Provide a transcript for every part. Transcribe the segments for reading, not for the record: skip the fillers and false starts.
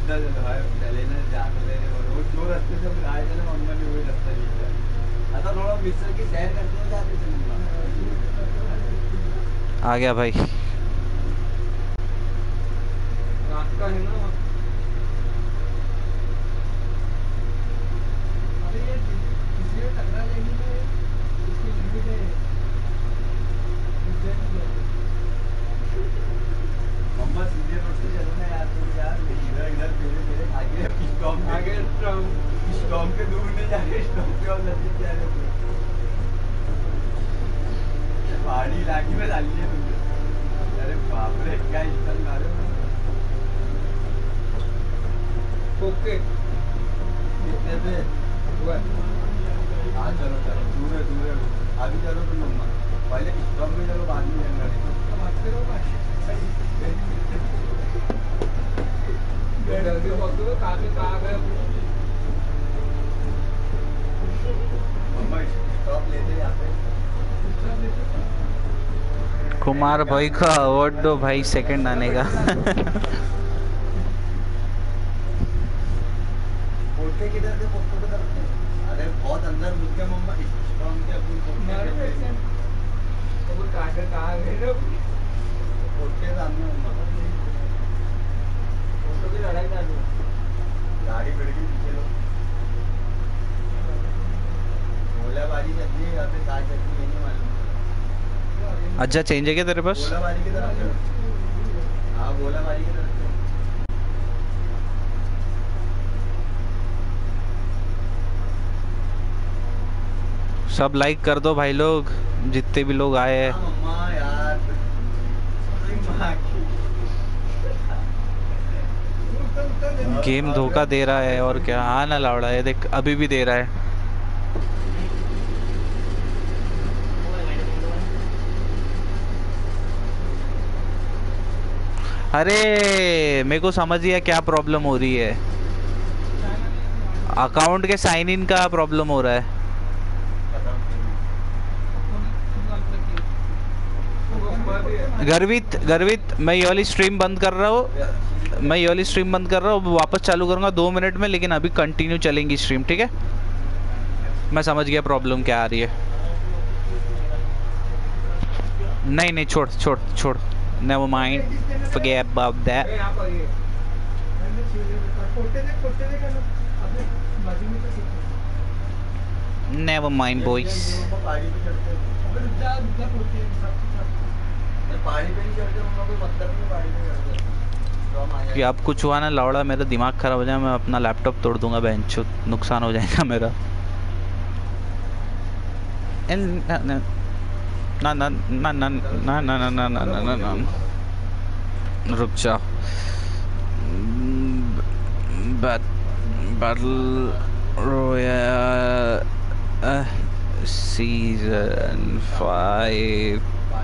भाई चले ना जाते ले रोज जो रास्ते से हम आए थे ना मम्मा ने वही रास्ता लिया आता थोड़ा मिस्टर की सैर करते हुए जाते चलूंगा आ गया भाई रास्ता है ना अरे ये किसी में टकरा जाएगी तो इसकी लिमिट है मम्मा सीधे रोड से चलो ना यार तुम यार इधर इधर मेरे मेरे आगे स्टॉप के दूर नहीं जाके स्टॉप पे और नजदीक जा रहे हो पहाड़ी इलाके में डाल लिए तुमने अरे बाप रे क्या स्टाइल मारे ओके कितने पे हाँ चलो चलो दूर है अभी चलो तुम मम्मा पहले स्टॉप में चलो बाद में गाड़ी जल्दी पहुंचो कहाँ गए मम्मा स्टॉप लेते यहाँ पे कुमार भाई का अवार्ड दो भाई सेकंड आने का पोटे किधर थे पोटे की तरफ थे अरे बहुत अंदर घुस गए मम्मा स्टॉप के अपनी पोटे कहाँ गए पोटे सामने मम्मा फोटो की लड़ाई चालू है गाड़ी भिड़ गई पीछे लोग गोलाबारी चल रही है यहाँ पे कहाँ चल रही है नहीं मालूम अच्छा चेंज है क्या तेरे पास गोलाबारी की तरफ चलो हाँ गोलाबारी की तरफ चलो सब लाइक कर दो भाई लोग जितने भी लोग आए हैं मम्मा यार गेम धोखा दे रहा है और क्या हाँ ना लावड़ा है देख अभी भी दे रहा है अरे मेरे को समझ गया क्या प्रॉब्लम हो रही है अकाउंट के साइन इन का प्रॉब्लम हो रहा है गर्वित मैं ये वाली स्ट्रीम बंद कर रहा हूँ वापस चालू करूंगा 2 मिनट में लेकिन अभी कंटिन्यू चलेंगी स्ट्रीम ठीक है मैं समझ गया प्रॉब्लम क्या आ रही है नहीं छोड़ never mind forget about that never mind boys कि अब कुछ हुआ ना लौड़ा मेरा दिमाग खराब हो जाए मैं अपना लैपटॉप तोड़ दूंगा बेंच नुकसान हो जाएगा मेरा ना ना ना ना ना ना ना ना ना ना ना ना रुक जाओ बैटल रॉयल सीजन 5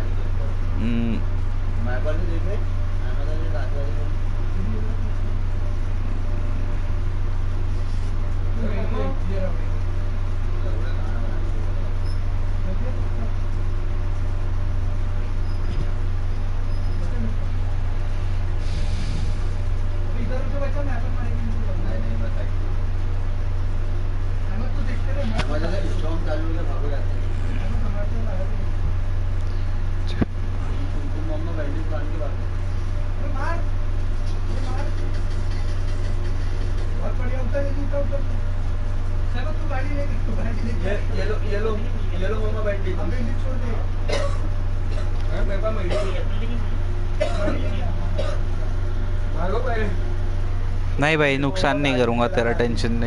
नहीं भाई नुकसान नहीं करूंगा तेरा टेंशन नहीं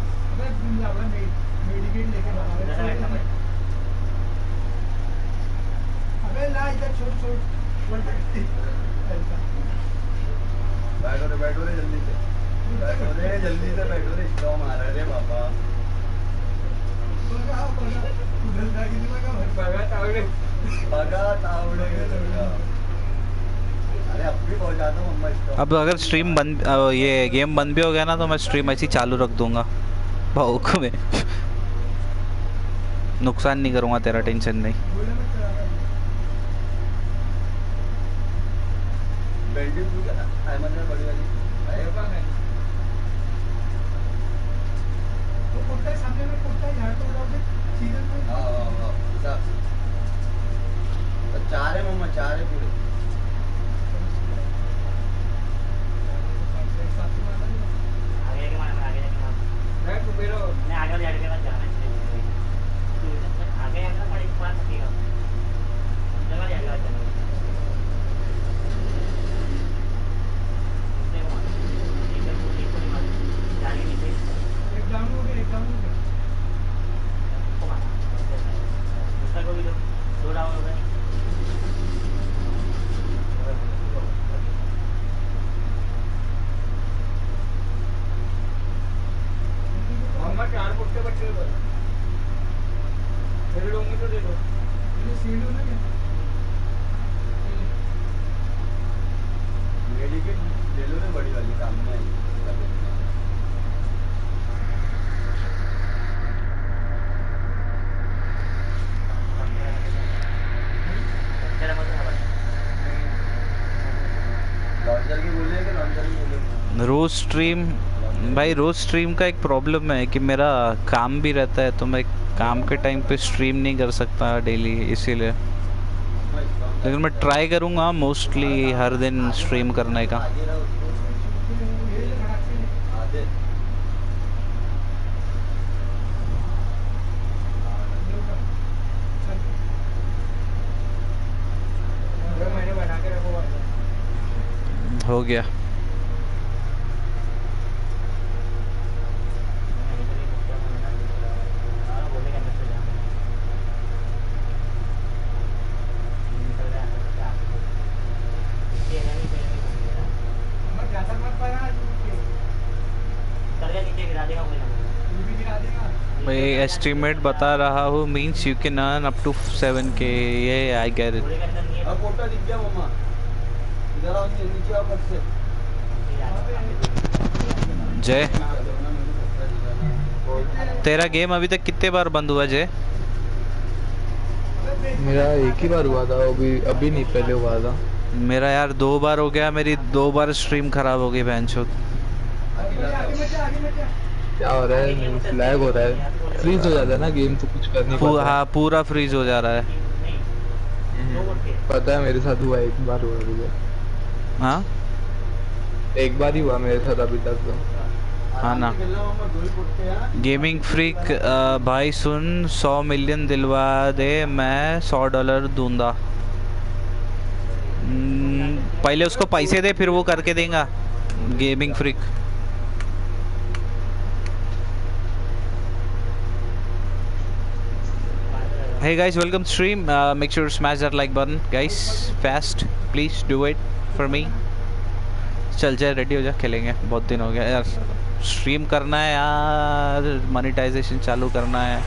बैठो रे जल्दी से बैठो रे स्टॉर्म आ रहा है रे बाबा अब अगर स्ट्रीम बंद ये गेम बंद भी हो गया ना तो मैं स्ट्रीम ऐसी चालू रख दूंगा भावुक में नुकसान नहीं करूंगा तेरा टेंशन नहीं वो कुत्ता सामने में कुत्ता झाड़ तो उड़ाओगे सीजन में हिसाब से तो 4 है मम्मा, 4 है पूरे। मैं कुपेरो एक डाउन हो गया, एक डाउन हो गया। मम्मा 4 पुट्टे बच्चे दो मेरे लोग में तो दे दो ये सील हो ना क्या मेडिकेट ले लो ना, बड़ी वाली सामने आई उसका देखना है। लॉन्चर की बोलिए कि लॉन्चर की बोलिए? रोज स्ट्रीम भाई, रोज स्ट्रीम का एक प्रॉब्लम है कि मेरा काम भी रहता है, तो मैं काम के टाइम पे स्ट्रीम नहीं कर सकता डेली, इसीलिए। लेकिन मैं ट्राई करूँगा मोस्टली हर दिन स्ट्रीम करने का। आगे रहो उसको। ये जो खड़ा के आधे। मैंने बना के रखो वाला हो गया। मत ज्यादा मत पड़ा तू भी गिरा देगा मैं एस्टिमेट बता रहा हूँ, means you can earn up to 7K। ये आई गेट इट। अब फोटो दिख गया मम्मा, इधर आओ, नीचे आओ फट से। जय, तेरा गेम अभी तक कितने बार बंद हुआ जय? मेरा एक ही बार हुआ था, अभी नहीं, पहले हुआ था। मेरा यार 2 बार हो गया, मेरी 2 बार स्ट्रीम खराब हो गई बहनचोद। क्या हो रहा है? लैग हो रहा है, फ्रीज हो जाता है ना गेम, तो कुछ कर नहीं पाता। हाँ, पूरा फ्रीज हो जा रहा है। पता है, मेरे साथ हुआ, एक बार हुआ मुझे। हाँ एक बार ही हुआ मेरे साथ अभी तक तो। हाँ ना। गेमिंग फ्रीक भाई सुन, 100 मिलियन दिलवा दे, मैं $100 दूंगा। पहले उसको पैसे दे, फिर वो करके देगा। Gaming freak hey guys, welcome to stream. Make sure to smash that like button guys, fast please do it for me. चल जा, रेडी हो जा, खेलेंगे। बहुत दिन हो गया यार, स्ट्रीम करना है यार, मोनेटाइजेशन चालू करना है।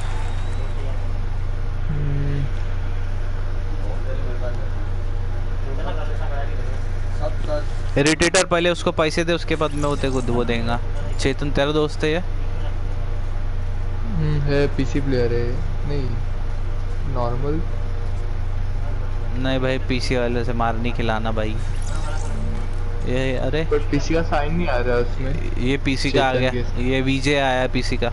इरिटेटर पहले उसको पैसे दे, उसके बाद मैं उते को वो देगा। चेतन तेरा दोस्त है ये? है, पीसी प्लेयर है। नहीं, नॉर्मल। नहीं भाई, पीसी वाले से मार नहीं खिलाना भाई। ये अरे पर पीसी का साइन नहीं आ रहा उसमें। ये पीसी का आ गया, ये वीजे आया पीसी का।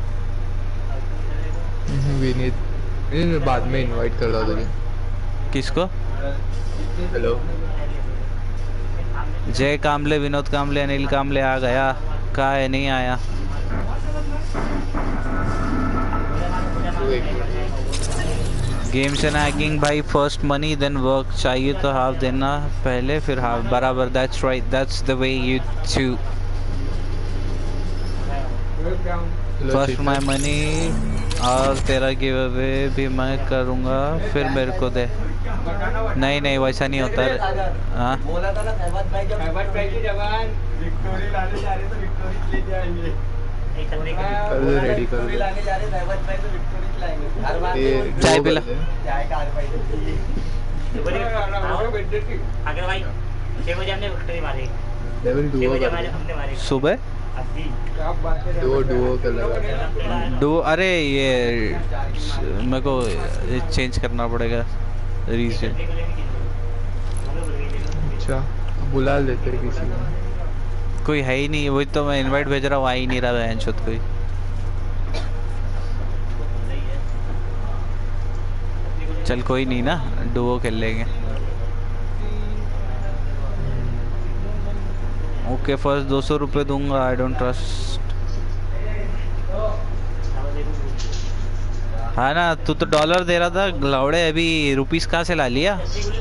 विनीत, मैं बाद में इनवाइट कर रहा हूँ तुझे। किसको? हेलो, जय कामले, विनोद कामले, अनिल कामले आ गया। कहाँ है? नहीं आया। गेम्स एंड हैकिंग भाई, फर्स्ट मनी देन वर्क। चाहिए तो हाफ देना पहले, फिर हाफ। बराबर, that's right, that's the way you to. First my money और तेरा गिव अवे भी मैं करूँगा, फिर मेरे को दे। नहीं नहीं, वैसा नहीं होता। हाँ बोला था ना सहमत भाई, जब सहमत भाई की जवान विक्टोरी लाने जा रहे तो विक्टोरी ले जाएंगे। कर दो, रेडी कर विक्टोरी दो। लाने जा रहे सहमत भाई तो विक्टोरी लाएंगे। हर बार ये चाय दो पिला। बजे। चाय का हर भाई अगर भाई 6 बजे हमने विक्ट्री मारी, लेवल 6 डुओ बजे कर हमने मारी सुबह अभी। डुओ कर लगा। दो। अरे ये मेरे को चेंज करना पड़ेगा रीजन। अच्छा, बुला लेते हैं किसी को। कोई है ही नहीं, वही तो मैं इनवाइट भेज रहा हूँ, आ ही नहीं रहा है कोई। चल कोई नहीं ना, डुओ खेल लेंगे। ओके फर्स्ट 200 रुपये दूंगा। I don't trust. हाँ ना, तू तो डॉलर दे रहा था लौड़े, अभी रुपीस कहाँ से ला लिया?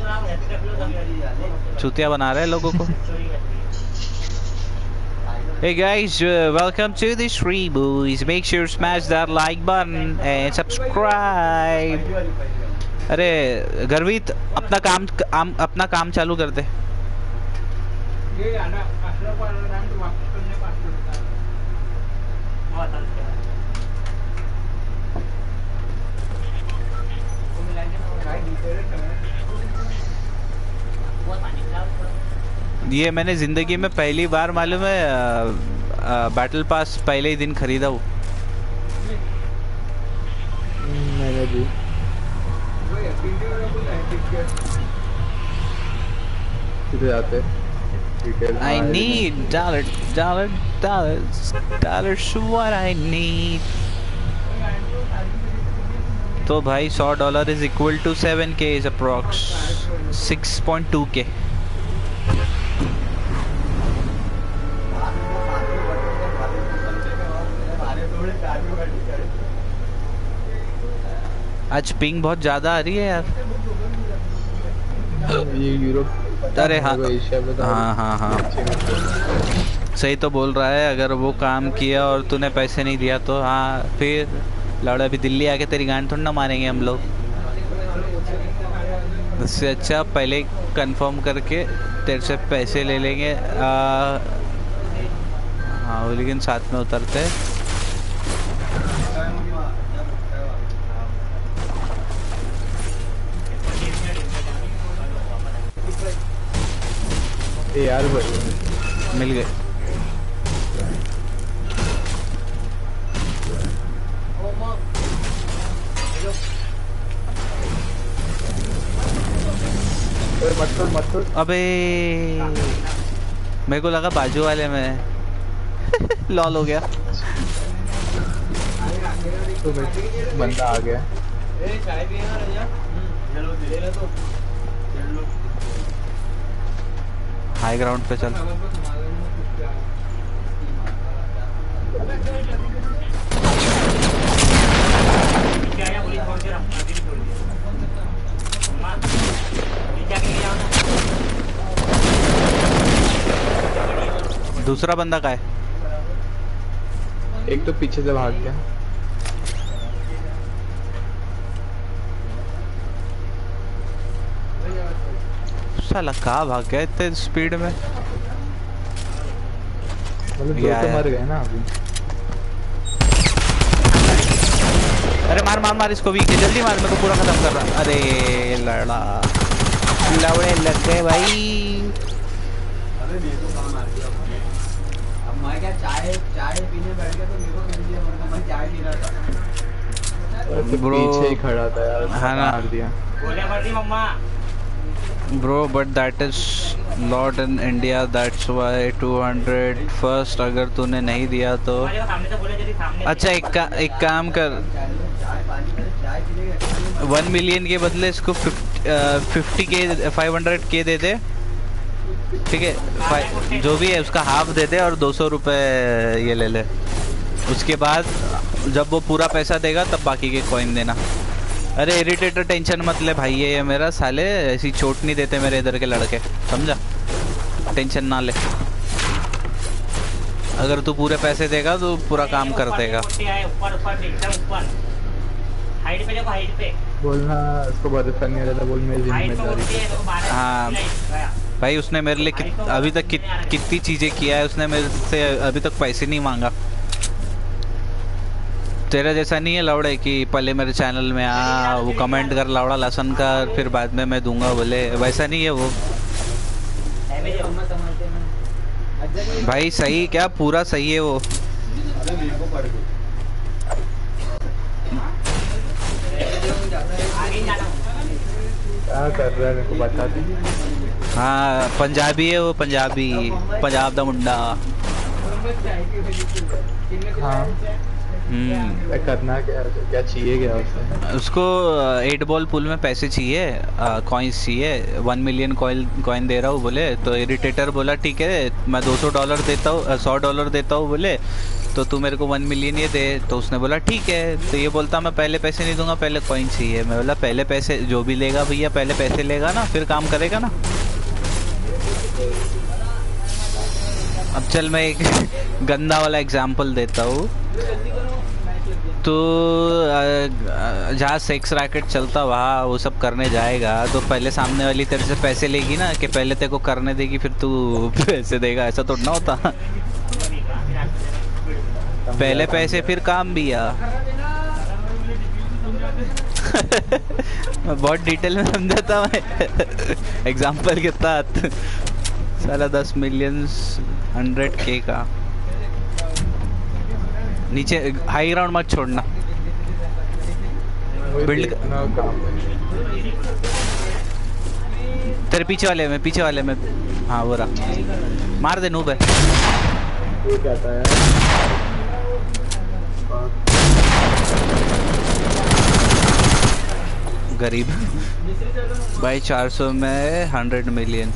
चूतिया बना रहे हैं लोगों को। Hey guys, welcome to the stream boys. Make sure to smash that like button and subscribe. अरे गर्वित अपना काम चालू कर दे। ये आना असला पर रैंक वापस करने पास करता है। ये मैंने जिंदगी में पहली बार मालूम है बैटल पास पहले ही दिन खरीदा हूँ। मैंने भी किधर जाते I need dollars what I need। तो भाई $100 is equal to 7K is approx 6.2K। आज पिंग बहुत ज्यादा आ रही है यार। ये यूरोप। अरे हाँ एशिया में तो हाँ सही तो बोल रहा है। अगर वो काम किया और तूने पैसे नहीं दिया तो हाँ, फिर लौड़ा भी दिल्ली आके तेरी गांड थोड़ी ना मारेंगे हम लोग। उससे अच्छा पहले कंफर्म करके तेरे से पैसे ले लेंगे। हाँ लेकिन साथ में उतरते। यार मिल गए। मत अबे मेरे को लगा बाजू वाले में लॉल हो गया। तो बंदा आ गया। हाई ग्राउंड पे चल। दूसरा बंदा का है? एक तो पीछे से भाग गया। साला कहाँ भाग गया इतने स्पीड में? मतलब दो तो मर गए ना अभी। अरे मार मार मार इसको भी, जल्दी मार, मेरे को पूरा खत्म कर रहा। अरे लड़ा लवड़े लग गए भाई। अरे मेरे को काम आ गया। अब मैं क्या चाय पीने बैठ गया तो मेरे को मिल गया, वरना मैं चाय पी रहा था। ब्रो पीछे ही खड़ा था यार। हाँ ना। मार दिया। गोलियां मार दी मम्मा। Bro, but that is lot in India. That's why 200 first। अगर तूने नहीं दिया तो अच्छा एक काम कर, 1 मिलियन के बदले इसको 50K 500K दे दे, ठीक है? जो भी है उसका हाफ दे दे और 200 रुपये ये ले ले। उसके बाद जब वो पूरा पैसा देगा तब बाकी के कॉइन देना। अरे इरिटेटर टेंशन मत ले भाई, ये मेरा साले ऐसी चोट नहीं देते मेरे इधर के लड़के, समझा? टेंशन ना ले। अगर तू पूरे पैसे देगा तो पूरा काम कर देगा। ऊपर ऊपर एकदम ऊपर हाइट पे देखो, हाइट पे बोलना उसको भरोसा नहीं रहता। बोल मेरी जिम्मेदारी। हाँ भाई, उसने मेरे लिए अभी तक कितनी चीजें किया है। उसने मेरे से अभी तक पैसे नहीं मांगा। तेरा जैसा नहीं है लौड़े कि पहले मेरे चैनल में आ, वो कमेंट कर लौड़ा लसन का, फिर बाद में मैं दूंगा बोले। वैसा नहीं है वो भाई। सही क्या, पूरा सही है वो। अरे मेरे को पड़ गई। क्या कर रहा है मेरे को बता दी। हाँ पंजाबी है वो, पंजाब दा मुंडा। हाँ करना क्या क्या चाहिए क्या उसे? उसको 8 बॉल पूल में पैसे चाहिए, कॉइन्स चाहिए। 1 मिलियन कॉइन दे रहा हूँ बोले, तो इरिटेटर बोला ठीक है मैं $200 देता हूँ, $100 देता हूँ बोले, तो तू मेरे को 1 मिलियन ये दे। तो उसने बोला ठीक है। तो ये बोलता मैं पहले पैसे नहीं दूंगा, पहले कॉइन चाहिए। मैं बोला पहले पैसे जो भी लेगा भैया, पहले पैसे लेगा ना, फिर काम करेगा ना। अब चल मैं एक गंदा वाला एग्जाम्पल देता हूँ। तो जहाँ सेक्स रैकेट चलता वहाँ वो सब करने जाएगा, तो पहले सामने वाली तेरे से पैसे लेगी ना, कि पहले तेरे को करने देगी फिर तू पैसे देगा, ऐसा तो ना होता। पहले पैसे फिर काम भी आ। बहुत डिटेल में समझाता मैं एग्जाम्पल के साथ। साला 10 मिलियन 100K का। नीचे हाई ग्राउंड मत छोड़ना, बिल्ड तेरे पीछे वाले में। हाँ वो रहा, मार दे नूब है। ये क्या था यार? गरीब भाई 400 में 100 मिलियन।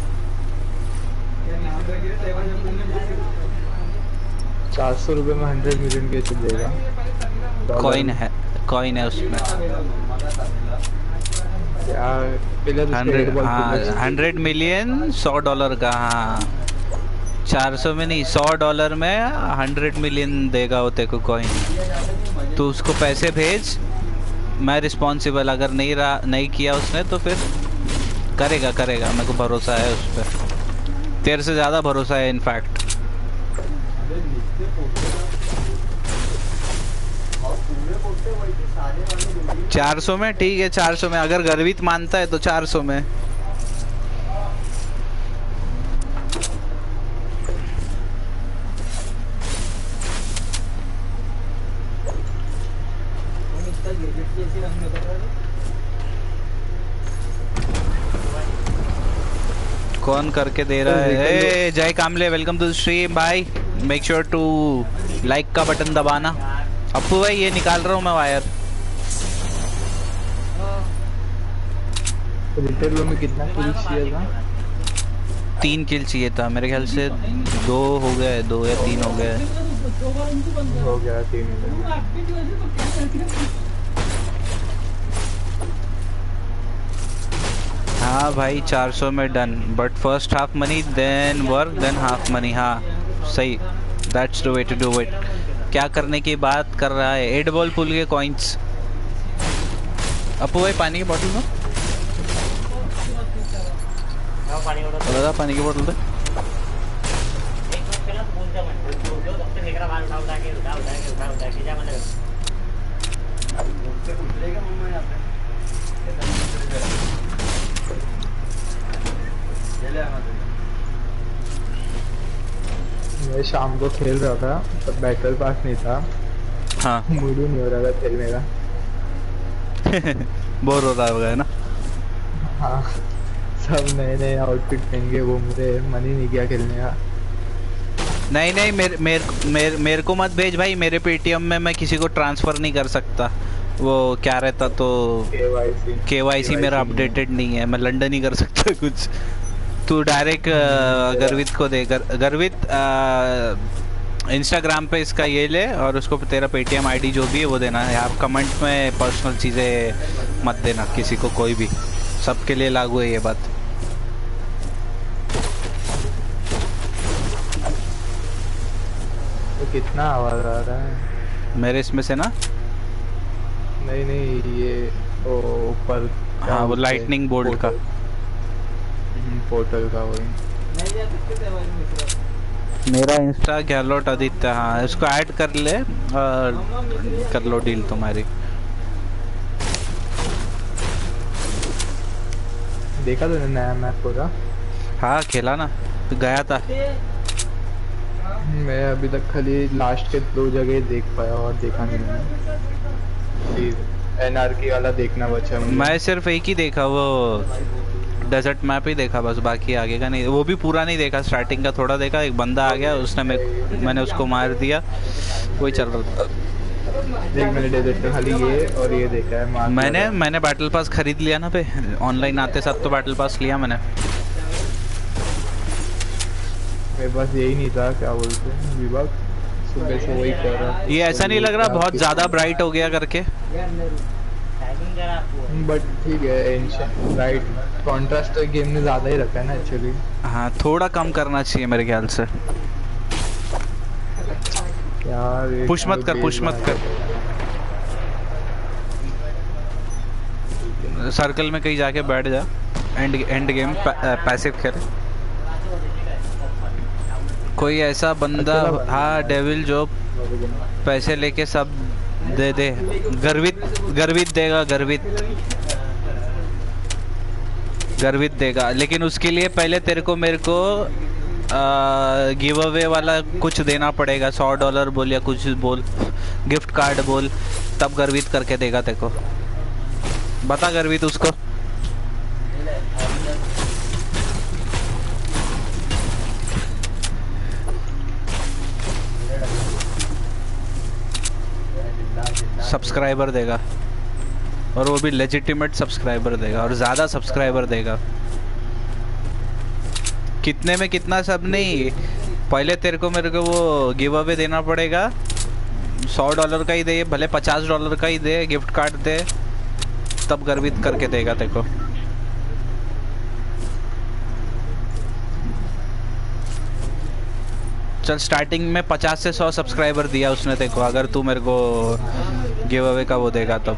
400 रुपए में 100 मिलियन कैसे देगा? कॉइन है उसमें। यार 100 मिलियन $100 का। हाँ 400 में नहीं, $100 में 100 मिलियन देगा वो तेरे को कॉइन। तो उसको पैसे भेज, मैं रिस्पॉन्सिबल। अगर नहीं किया उसने तो फिर करेगा मेरे को भरोसा है उस पर, तेरे से ज़्यादा भरोसा है इनफैक्ट। 400 में ठीक है, 400 में अगर गर्वित मानता है तो 400 में। कौन करके दे रहा है? ए Jai Kamle, welcome to the stream भाई। मेक श्योर टू लाइक का बटन दबाना। अप्पू भाई ये निकाल रहा हूँ मैं वायर। रिटेल में कितना किल चाहिए था? 3 किल चाहिए था मेरे ख्याल से। 2 हो गए, 2 या 3 हो गए। हो गया 3। हाँ भाई 400 में done, but first half money then work then half money. हाँ सही, that's the way to do it. क्या करने की बात कर रहा है? 8 बॉल पुल के कॉइन्स। अपू भाई पानी की बोतल दो, पानी की बोतल दो। मैं शाम को खेल रहा था तब बैटल पास नहीं था। हाँ मूड ही नहीं हो रहा था खेलने का। बोर हो रहा होगा है ना? हाँ सब नए नए आउटफिट पहन के घूम रहे, मन ही नहीं किया खेलने का। नहीं मेरे को मत भेज भाई, मेरे पेटीएम में मैं किसी को ट्रांसफर नहीं कर सकता। वो क्या रहता तो KYC मेरा अपडेटेड नहीं है, मैं लंदन ही कर सकता कुछ। तू डायरेक्ट गर्वित को दे। गर्वित इंस्टाग्राम पे इसका ये ले और उसको तेरा पेटीएम आईडी जो भी है वो देना है। आप कमेंट में पर्सनल चीज़ें मत देना किसी को, कोई भी। सबके लिए लागू है ये बात। तो कितना आवाज आ रहा है मेरे इसमें से ना? नहीं ये ऊपर। हाँ वो लाइटनिंग बोल्ट का, पोर्टल का वही। मेरा इंस्टा गैलोट आदित्य। हाँ इसको ऐड कर ले और कर लो डील तुम्हारी। देखा तूने नया मैप पूरा? हाँ खेला ना, तो गया था। मैं अभी तक खाली लास्ट के 2 जगह देख पाया और देखा नहीं मैंने। एनआरकी वाला देखना बचा मुझे। मैं सिर्फ एक ही देखा, वो डेजर्ट मैप ही देखा बस, बाकी आगे का नहीं। वो भी पूरा नहीं देखा, स्टार्टिंग का थोड़ा देखा। एक बंदा आ गया, उसने मैंने उसको मार दिया, वही चल रहा था। देख मैंने डेजर्ट का खाली ये और ये देखा है मार्क मैंने बैटल पास खरीद लिया ना पे, ऑनलाइन आते साथ तो बैटल पास लिया मैंने। मेरे पास यही नहीं था, क्या बोलते हैं विभाग, सुबह से वही कह रहा। ये ऐसा नहीं लग रहा बहुत ज्यादा ब्राइट हो गया करके? टाइमिंग जरा आपको बट ठीक है, एंशिएंट राइट कॉन्ट्रास्ट तो गेम ने ज्यादा ही रखा है ना एक्चुअली। हाँ थोड़ा कम करना चाहिए मेरे ख्याल से। यार पुश मत कर, पुश मत कर, सर्कल में कहीं जाके बैठ जा, एंड गेम पैसिव खेल। कोई ऐसा बंदा, हाँ डेविल जो पैसे लेके सब दे दे, गर्वित देगा, गर्वित देगा, लेकिन उसके लिए पहले तेरे को मेरे को गिव अवे वाला कुछ देना पड़ेगा, $100 बोल या कुछ बोल, गिफ्ट कार्ड बोल, तब गर्वित करके देगा तेरे को। बता गर्वित उसको। सब्सक्राइबर देगा, और वो भी लेजिटिमेट सब्सक्राइबर देगा, और ज़्यादा सब्सक्राइबर देगा। कितने में कितना सब नहीं, पहले तेरे को मेरे को वो गिव अवे देना पड़ेगा, $100 का ही दे, भले $50 का ही दे, गिफ्ट कार्ड दे, तब गर्वित करके देगा तेरे को। चल स्टार्टिंग में 50 से 100 सब्सक्राइबर दिया उसने तेरे को, अगर तू मेरे को गिव अवे का वो देगा तब।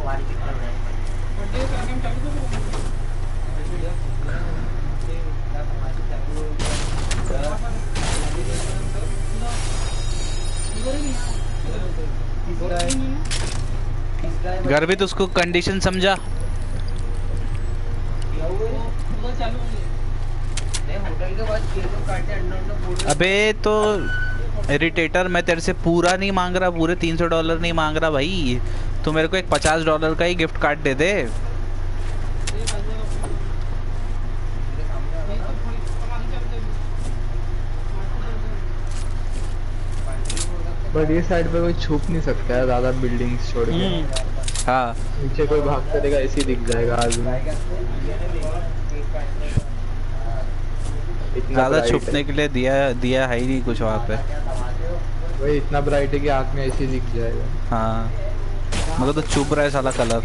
गर्वित उसको कंडीशन समझा। अबे तो इरिटेटर, मैं तेरे से पूरा नहीं मांग रहा, पूरे $300 नहीं मांग रहा भाई, तो मेरे को एक $50 का ही गिफ्ट कार्ड दे दे। बट ये साइड पे कोई छुप नहीं सकता है ज्यादा, बिल्डिंग्स छोड़ के। हाँ नीचे कोई भाग करेगा ऐसे ही दिख जाएगा आदमी। ज्यादा छुपने के लिए दिया है ही नहीं कुछ वहाँ पे। वही इतना ब्राइट है कि आँख में ऐसे ही दिख जाएगा। हाँ मगर तो चुप रहा है साला कलर।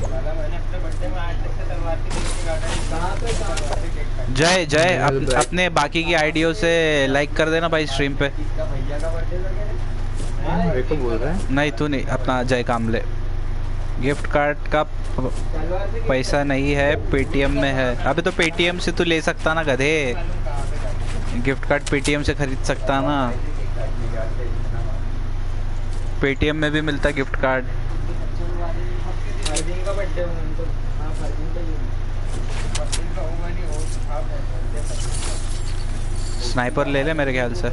जय अपने बाकी की आईडियो से लाइक कर देना भाई स्ट्रीम पे। मेरे को बोल रहा है? नहीं तू नहीं, अपना जय कामले। गिफ्ट कार्ड का पैसा नहीं है, पेटीएम में है। अबे तो पेटीएम से तू ले सकता ना गधे, गिफ्ट कार्ड पेटीएम से खरीद सकता ना, पेटीएम में भी मिलता है गिफ्ट कार्ड। स्नाइपर ले ले मेरे ख्याल से।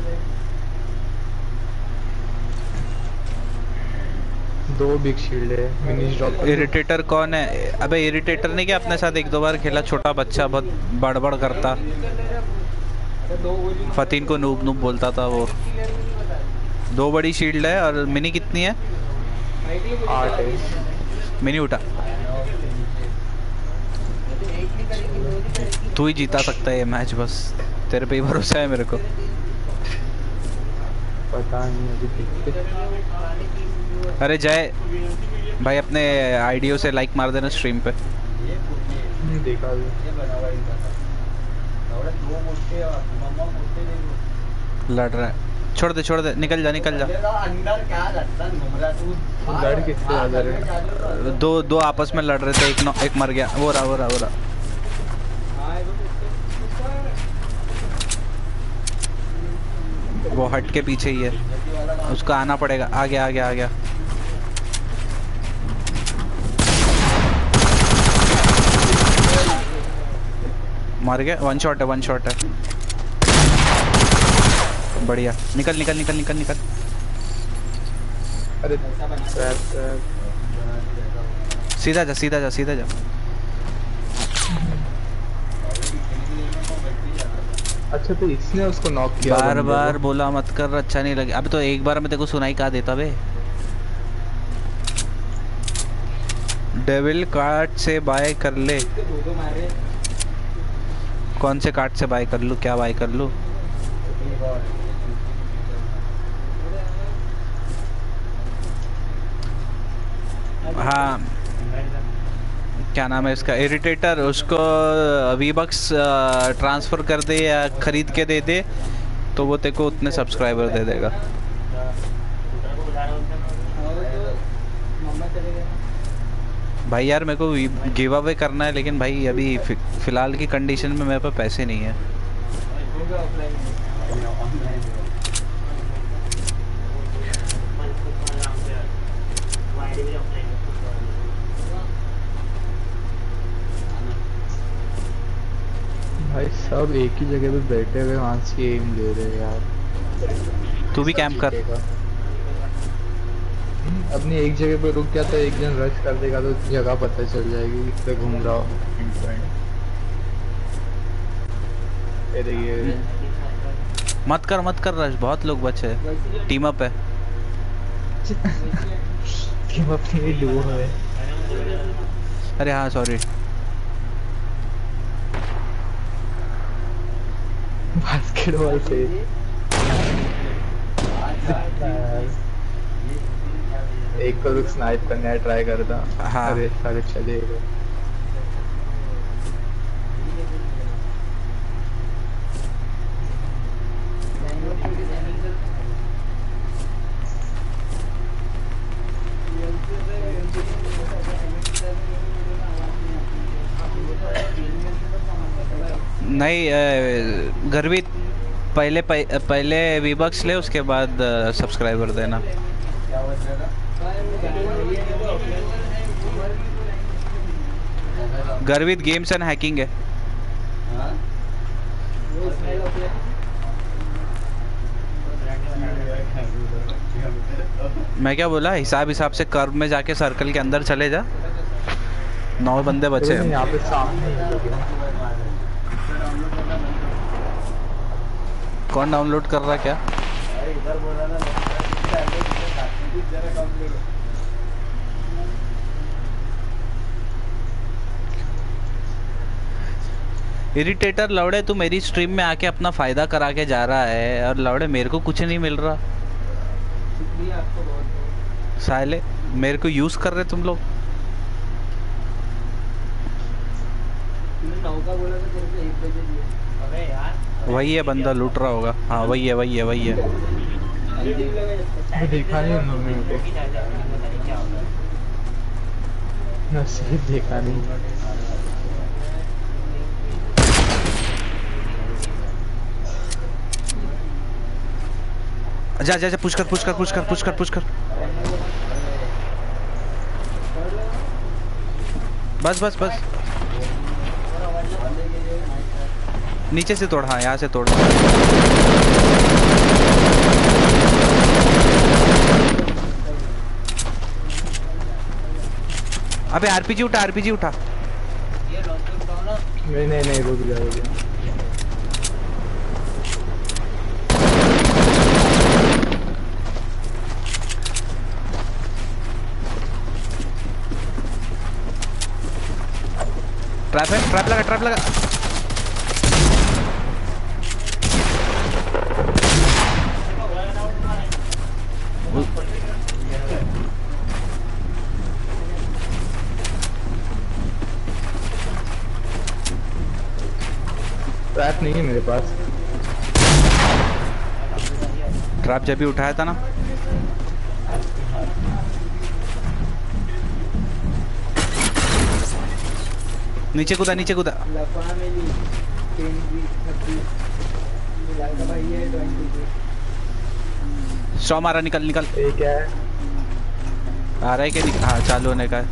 2 बिग शील्ड है, मिनी ड्रॉप। इरिटेटर कौन है? अबे इरिटेटर ने क्या अपने साथ 1-2 बार खेला, छोटा बच्चा बहुत बड़बड़ करता, फतीन को नूब नूब बोलता था वो। 2 बड़ी शील्ड है, और मिनी कितनी है? 8 है। मिनी उठा, तू ही जीता सकता है ये मैच, बस तेरे पे ही भरोसा है मेरे को। पता नहीं अभी देखते। अरे जय भाई अपने आईडियो से लाइक मार देना स्ट्रीम पे। देखा लड़ रहा है, छोड़ दे, निकल जा। अंदर क्या लगता है, लड़ किससे ज्यादा रहे? दो आपस में लड़ रहे थे, एक मर गया। वो रहा वो हट के पीछे ही है, उसको आना पड़ेगा। आ गया। मार गया, वन शॉट है। बढ़िया, निकल। अरे सीधा जा। अच्छा तो इसने उसको नॉक किया। बार बोला मत कर, अच्छा नहीं लगे। अब तो एक बार मैं तेरे को सुनाई कहा देता बे। डेविल कार्ड से बाय कर ले। इसके दो मारे कौन से कार्ड से बाय कर लूँ? क्या बाय कर लूँ? हाँ क्या नाम है इसका, इरिटेटर, उसको वीबक्स ट्रांसफ़र कर दे या ख़रीद के दे दे तो वो तेरे को उतने सब्सक्राइबर दे देगा। भाई यार मेरे को गिव अवे करना है, लेकिन भाई अभी फ़िलहाल की कंडीशन में मेरे पास पैसे नहीं है। भाई सब एक ही जगह पे बैठे हुए वहां से एम ले रहे हैं यार। तू भी कैंप कर। अपनी एक जगह पे रुक गया तो एक जन रश कर देगा तो जगह पता चल जाएगी किससे घूम रहा हो। ये देखिए मत कर रश, बहुत लोग बचे, टीम अप है। टीम अपनी लो है। अरे हाँ सॉरी। बास्केटबॉल से एक को रुक स्नाइप करने ट्राई करता। हाँ। अरे सारे चले गए। नहीं गर्वित, पहले वीबक्स ले, उसके बाद सब्सक्राइबर देना। गर्वित गेम्स एंड हैकिंग है। मैं क्या बोला, हिसाब से कर्व में जाके सर्कल के अंदर चले जा। 9 बंदे बचे हैं यहाँ पे सामने ही है। कौन डाउनलोड कर रहा है क्या? इरिटेटर लौड़े, तू मेरी स्ट्रीम में आके अपना फायदा करा के जा रहा है और लौड़े मेरे को कुछ नहीं मिल रहा। आपको बहुत साले मेरे को यूज कर रहे तुम लोग। तुमने 9 का बोला था, तेरे को 1 बजे दिया। अबे यार वही है बंदा लूट रहा होगा। हाँ वही है। देखा नहीं उन लोगों ने, नसीब देखा नहीं। जा पुश कर। बस नीचे से तोड़। हाँ यहाँ से तोड़। अबे आरपीजी उठा। नहीं रुक जा। ट्रैप लगा। ट्रैप नहीं है मेरे पास। ट्रैप जब भी उठाया था ना। नीचे कूदा। लफड़ा में ली 10 30 मिला था भाई, ये 20 100 मारा। निकल ये क्या है? आ रहा है कि नहीं? हाँ चालू होने का है।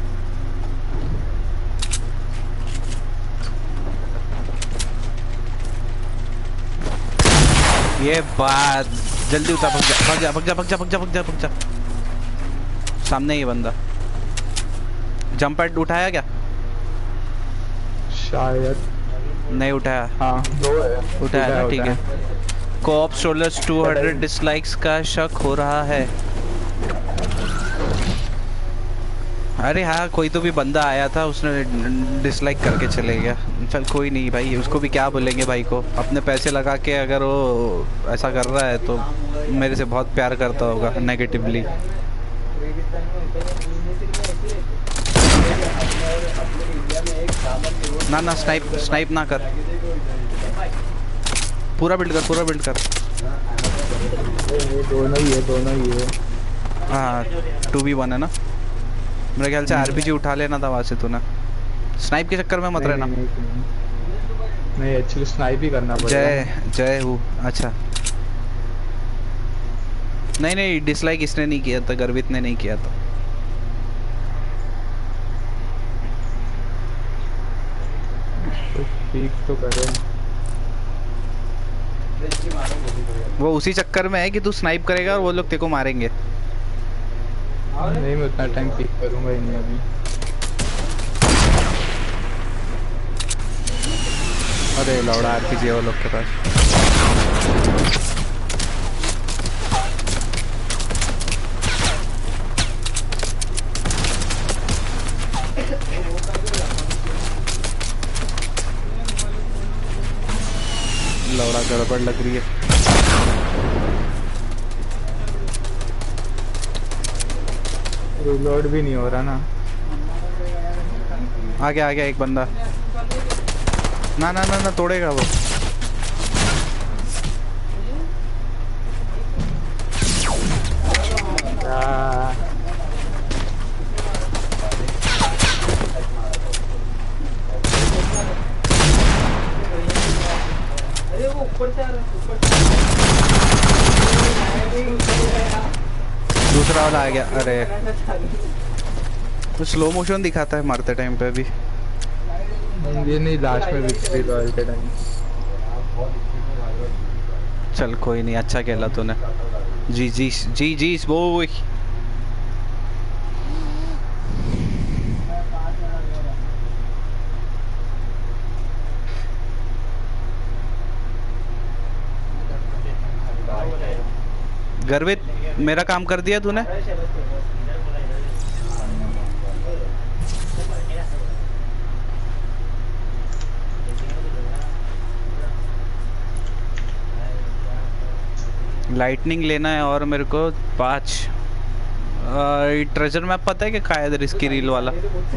ये बात जल्दी उतार। भग जा। सामने ही बंदा। जंप पैड उठाया क्या? शायद नहीं उठाया। हाँ 2 है। उठाया ना, ठीक है। कोऑप सोलर्स 200 डिसलाइक्स का शक हो रहा है। अरे हाँ, कोई तो भी बंदा आया था, उसने डिसलाइक करके चले गया। चल कोई नहीं भाई, उसको भी क्या बोलेंगे भाई को। अपने पैसे लगा के अगर वो ऐसा कर रहा है तो मेरे से बहुत प्यार करता होगा नेगेटिवली। रेगिस्तान में होते हैं, अपने इंडिया में एक दामन के रोड ना स्नाइप ना कर, पूरा बिल्ड कर, पूरा बिल्ड कर। ये दोनों ही है। हाँ 2v1 है ना। मेरे ख्याल से आरपीजी उठा लेना था वहाँ से तूने। स्नाइप के चक्कर में मत रहना। नहीं एक्चुअली स्नाइप ही करना पड़ेगा। जय हूँ। अच्छा नहीं डिसलाइक इसने नहीं किया था, गर्वित ने नहीं किया था। ठीक तो करे। वो उसी चक्कर में है कि तू स्नाइप करेगा और वो लोग तेरे को मारेंगे। नहीं मैं उतना टाइम पिक करूंगा ही नहीं अभी। अरे लौड़ा आरपीजी है वो लोग के पास। लौड़ा गड़बड़ लग रही है। रिलोड भी नहीं हो रहा ना। आ गया एक बंदा। ना तोड़ेगा वो। अरे वो ऊपर से आ रहा है, दूसरा वाला आ गया। अरे तो स्लो मोशन दिखाता है मारते टाइम पे भी। ये नहीं, लास्ट में विक्ट्री रॉयल के टाइम। चल कोई नहीं, अच्छा खेला तूने। जी वो गर्वित मेरा काम कर दिया तूने। लाइटनिंग लेना है और मेरे को 5 ट्रेजर मैप पता है कि कहाँ है इधर इसकी रील वाला।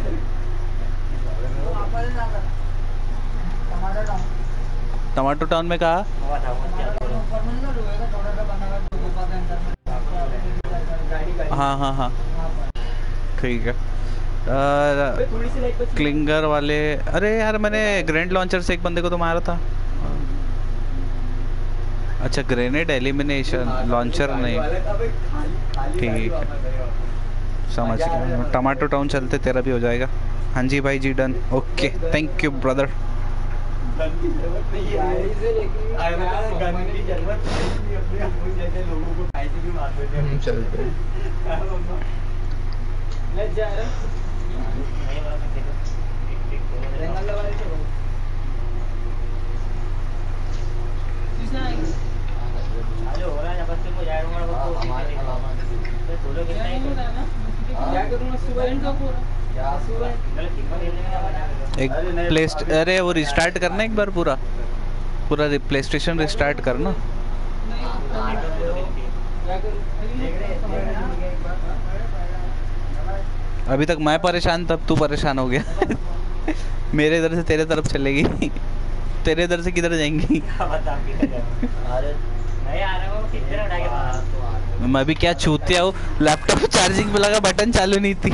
टमाटो टाउन में कहा। हाँ ठीक है। क्लिंगर वाले, अरे यार मैंने ग्रैंड लॉन्चर से एक बंदे को तो मारा था। अच्छा ग्रेनेड एलिमिनेशन, लॉन्चर नहीं। ठीक है समझ गया। टमाटो टाउन चलते, तेरा भी हो जाएगा। हाँ जी भाई जी done. Okay thank you brother. चलते एक अरे वो रिस्टार्ट करना एक बार, पूरा प्ले स्टेशन रिस्टार्ट करना। अभी तक मैं परेशान, तब तू परेशान हो गया। मेरे इधर से तेरे तरफ चलेगी, तेरे इधर से किधर जाएंगी। मैं भी क्या छूतिया हूँ, लैपटॉप चार्जिंग पे लगा, बटन चालू नहीं थी।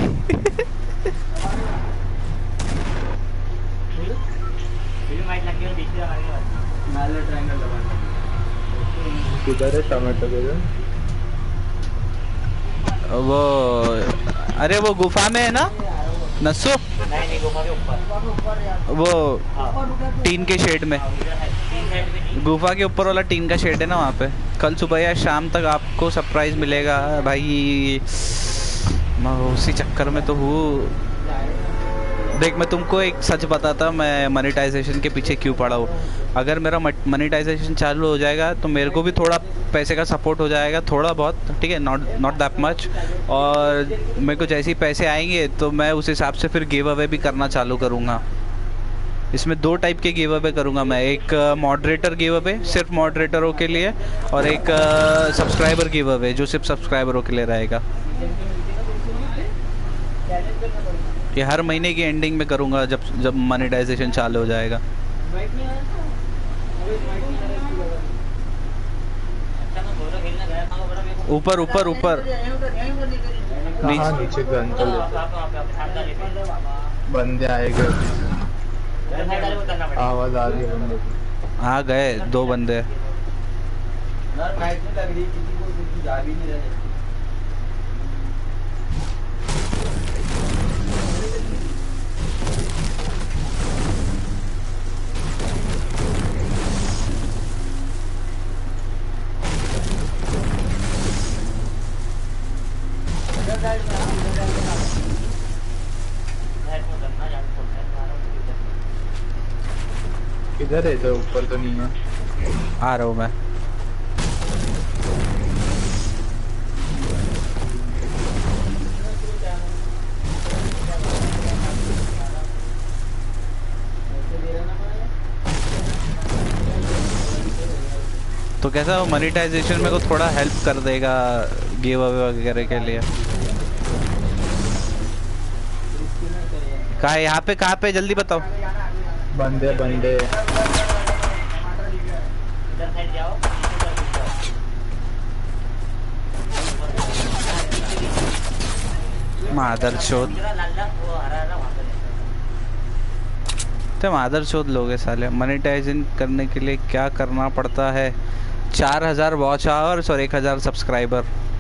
किधर है टमाटो किधर? वो अरे वो गुफा में है ना नसो। नहीं गुफा के ऊपर। वो टीन के शेड में, गुफा के ऊपर वाला टीन का शेड है ना, वहाँ पे कल सुबह या शाम तक आपको सरप्राइज मिलेगा भाई। मैं उसी चक्कर में तो हूँ। देख मैं तुमको एक सच बताता, मैं मोनेटाइजेशन के पीछे क्यों पड़ा हूँ। अगर मेरा मोनेटाइजेशन चालू हो जाएगा तो मेरे को भी थोड़ा पैसे का सपोर्ट हो जाएगा, थोड़ा बहुत, ठीक है, नॉट दैट मच। और मेरे को जैसे ही पैसे आएंगे तो मैं उस हिसाब से फिर गिव अवे भी करना चालू करूँगा। इसमें 2 टाइप के गिव अवे करूँगा मैं, एक मॉडरेटर गिव अवे सिर्फ मॉडरेटरों के लिए, और एक सब्सक्राइबर गिव अवे जो सिर्फ सब्सक्राइबरों के लिए रहेगा। ये हर महीने की एंडिंग में करूँगा जब मोनेटाइजेशन चालू हो जाएगा। ऊपर ऊपर ऊपर नीचे गन तो बंदे आएंगे, आवाज आ रही है बंदे की। आ गए 2 बंदे। यार फाइट नहीं लग रही किसी को, किसी जा भी नहीं रहे। किधर है? तो ऊपर तो नहीं है। आ रहा हूँ मैं। तो कैसा मोनेटाइजेशन मेरे को थोड़ा हेल्प कर देगा गिव अवे वगैरह के लिए। कहाँ है? यहाँ पे कहाँ पे? जल्दी बताओ। बंदे मादरचोद, तो मादरचोद लोग हैं साले। मोनेटाइजेशन करने के लिए क्या करना पड़ता है? 4000 वॉच आवर्स और 1000 सब्सक्राइबर।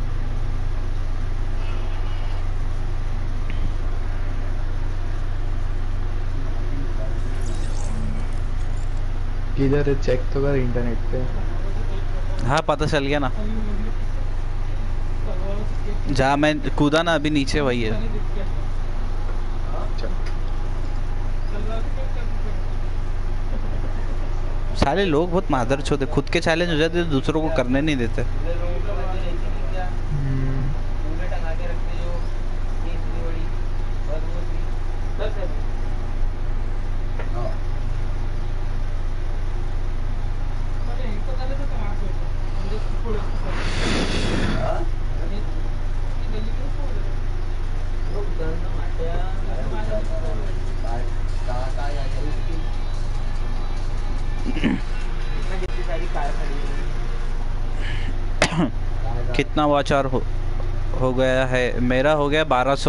किधर है? चेक तो कर इंटरनेट पे। हाँ पता चल गया ना, जहाँ मैं कूदा ना अभी नीचे वही है। सारे लोग बहुत मादरचोद है, खुद के चैलेंज हो जाते तो दूसरों को करने नहीं देते। कितना वॉच आवर हो गया है? मेरा हो गया 1200।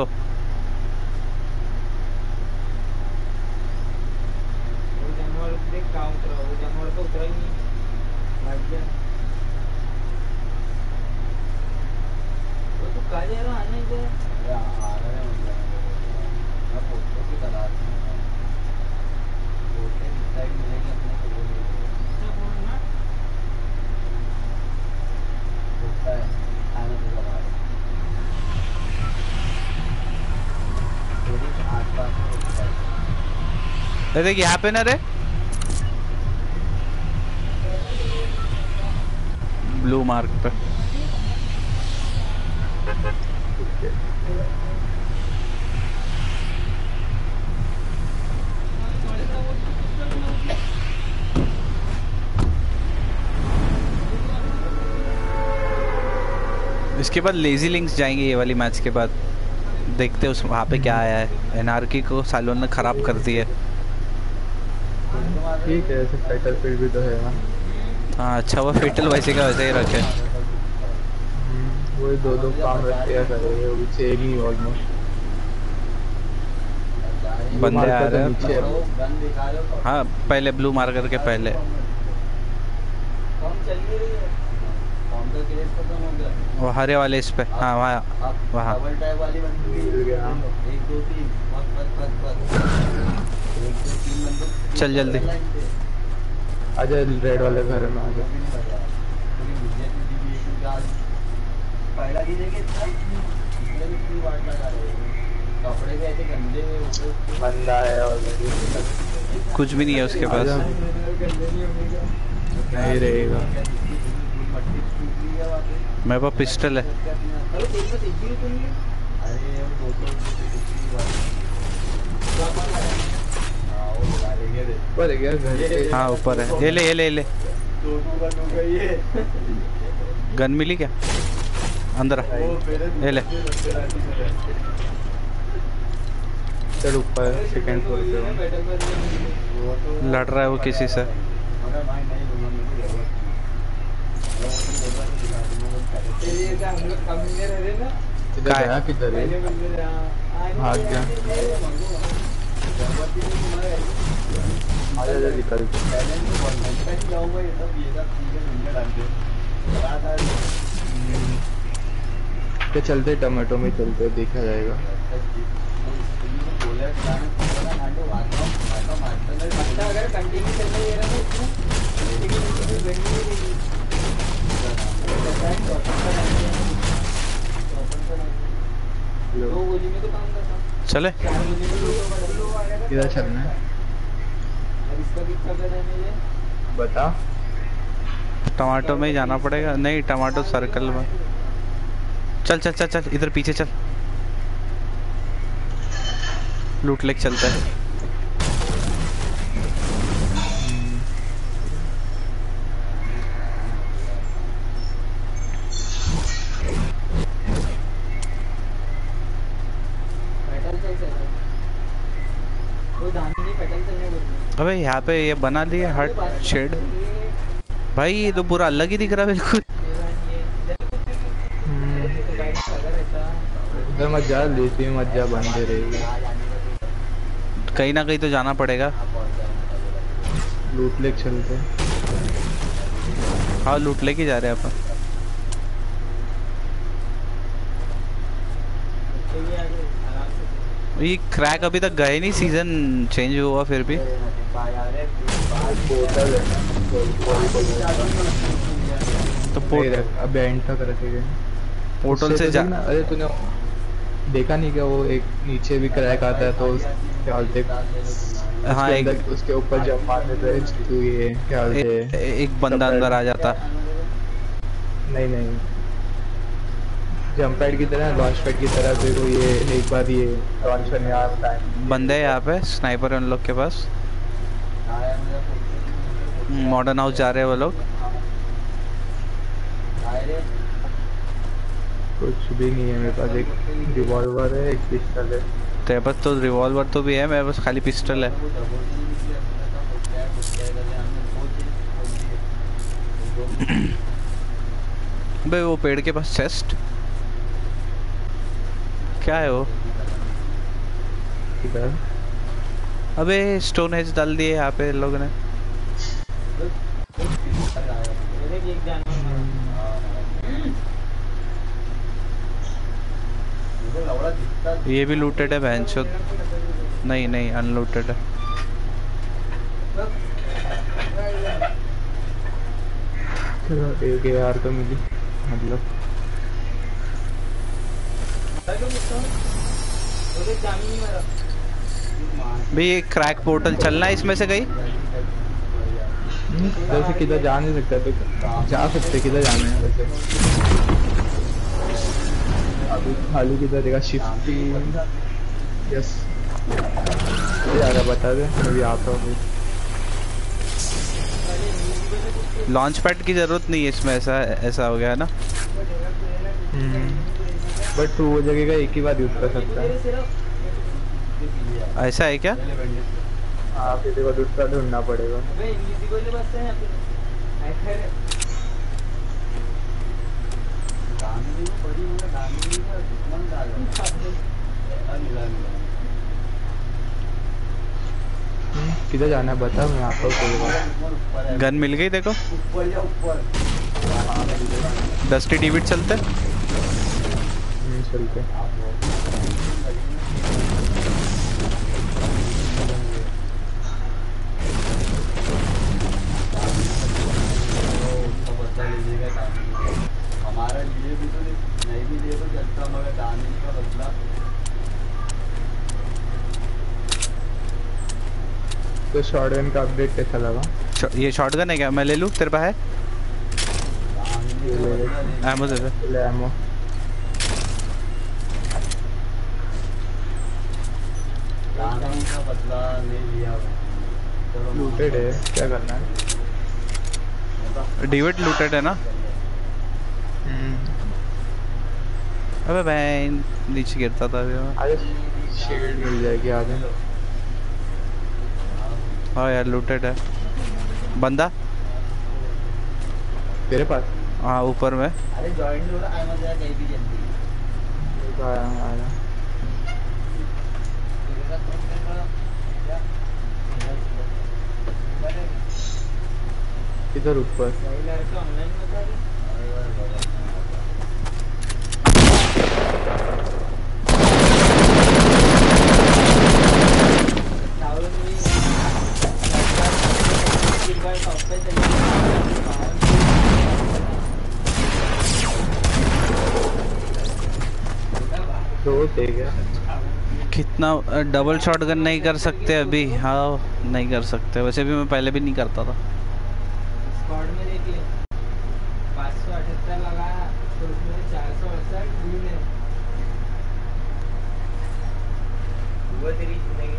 देख यहाँ पे ना रे, ब्लू मार्क पे। इसके बाद लेजी लिंक्स जाएंगे ये वाली मैच के बाद, देखते उस वहाँ पे क्या आया है। एनआरकी को सालों ने खराब कर दी है। ठीक है, ऐसे फाइटर फील्ड भी तो है ना। हाँ अच्छा, वो फेटल वैसे का वैसे ही रखे। वही 2-2 काम रखते हैं करे, वो भी सेम ही ऑलमोस्ट। बंदे आ रहे हैं। हाँ पहले ब्लू मार्कर के पहले। वो हरे वाले इस पे। हाँ वहाँ चल जल्दी आजा, रेड वाले घर में आजा। कपड़े के ऐसे गंदे हो गए। बंदा है ऑलरेडी। कुछ भी नहीं है उसके पास। नहीं रहेगा। मेरे पास पिस्टल है। अरे तेरे पास एक भी रुपये नहीं है? अरे वो 200 पर क्या घर पे हाँ ऊपर है। ये ले ये ले ये ले। 200 का टूका ये। गन मिली क्या? अंदर आ। ये ले। चल ऊपर सेकंड फ्लोर पे हूँ। लड़ रहा है वो किसी से। इधर गया किधर है? भाग गया। आजा जल्दी निकल। क्या चलते टमाटो में चलते देखा जाएगा। अगर कंटिन्यू चलना ये रहा तो दो गोली में तो काम करता। चले। 4 गोली में तो किधर चलना है और इसका कितना करना है ये? बता। टमाटो में ही जाना पड़ेगा। नहीं टमाटो सर्कल में। चल चल चल चल इधर पीछे चल। लूट लेके चलता है। अबे यहाँ पे ये बना दिया हट शेड। भाई ये तो पूरा अलग ही दिख रहा है बिल्कुल। उधर मत जा, लेती मत जा, बंदे रहेगी। कहीं ना कहीं तो जाना पड़ेगा। लूट लेके चलते। हाँ लूट लेके जा रहे हैं अपन। ये क्रैक अभी तक गए नहीं। सीजन चेंज हुआ फिर भी। तो अब एंड तक रखेंगे। पोर्टल से जा। अरे तूने देखा नहीं क्या वो एक नीचे भी क्रैक आता है तो क्या बोलते हाँ एक उसके ऊपर जंप मारने पे तो ये क्या बोलते एक बंदा अंदर आ जाता। नहीं नहीं जंप पैड की तरह लॉन्च पैड की तरह फिर वो ये एक बार ये लॉन्च करने आता है। बंदे हैं यहाँ पे स्नाइपर है उन लोग के पास। मॉडर्न हाउस जा रहे हैं वो लोग। कुछ भी नहीं है मेरे पास। एक रिवॉल्वर है, एक पिस्टल है। तेरे पास तो रिवॉल्वर तो भी है, मेरे पास खाली पिस्टल है। बे वो पेड़ के पास चेस्ट क्या है वो? किधर? अबे स्टोन हेज डाल दिए यहाँ पे लोगों ने। ये भी लूटेड है बहनचोद। नहीं नहीं अनलूटेड है। चलो एक यार तो मिली मतलब। भाई ये क्रैक पोर्टल चलना है इसमें से कहीं? वैसे किधर जा नहीं सकता तो जा सकते। किधर जाना है वैसे? अभी खाली किधर देगा? शिफ्ट यस यार बता दे मैं भी आता हूँ। लॉन्च पैड की जरूरत नहीं है इसमें। ऐसा हो गया है ना। बट तू वो जगह का एक ही बार यूज कर सकता है। ऐसा है क्या? हाँ फिर देखो दूसरा ढूंढना पड़ेगा। किधर जाना है बता, मैं आता हूँ। गन मिल गई देखो। डस्टी डेविड चलते। चलते हमारा लिए भी तो नहीं भी लिए तो चलता मगर दामिनी का बदला तो शॉटगन का अपडेट कैसा लगा? ये शॉटगन है क्या? मैं ले लूँ, तेरे पास है? ये ले एमो दे दे। ले एमो। राम का बदला ले लिया। चलो लूटेड है, क्या करना है? डिविड लूटेड है ना? अबे मैं नीचे गिरता था अभी। अरे शील्ड मिल जाएगी आगे। हाँ यार लूटेड है। बंदा तेरे पास? हाँ ऊपर में। अरे जॉइंट हो रहा है मजा कहीं भी जल्दी। आया। इधर ऊपर। दो ठीक है। कितना डबल शॉटगन नहीं कर सकते अभी? हाँ नहीं कर सकते, वैसे भी मैं पहले भी नहीं करता था। स्क्वाड में देख ले 578 लगाया तो उसमें 468 ग्रीन है। वो तेरी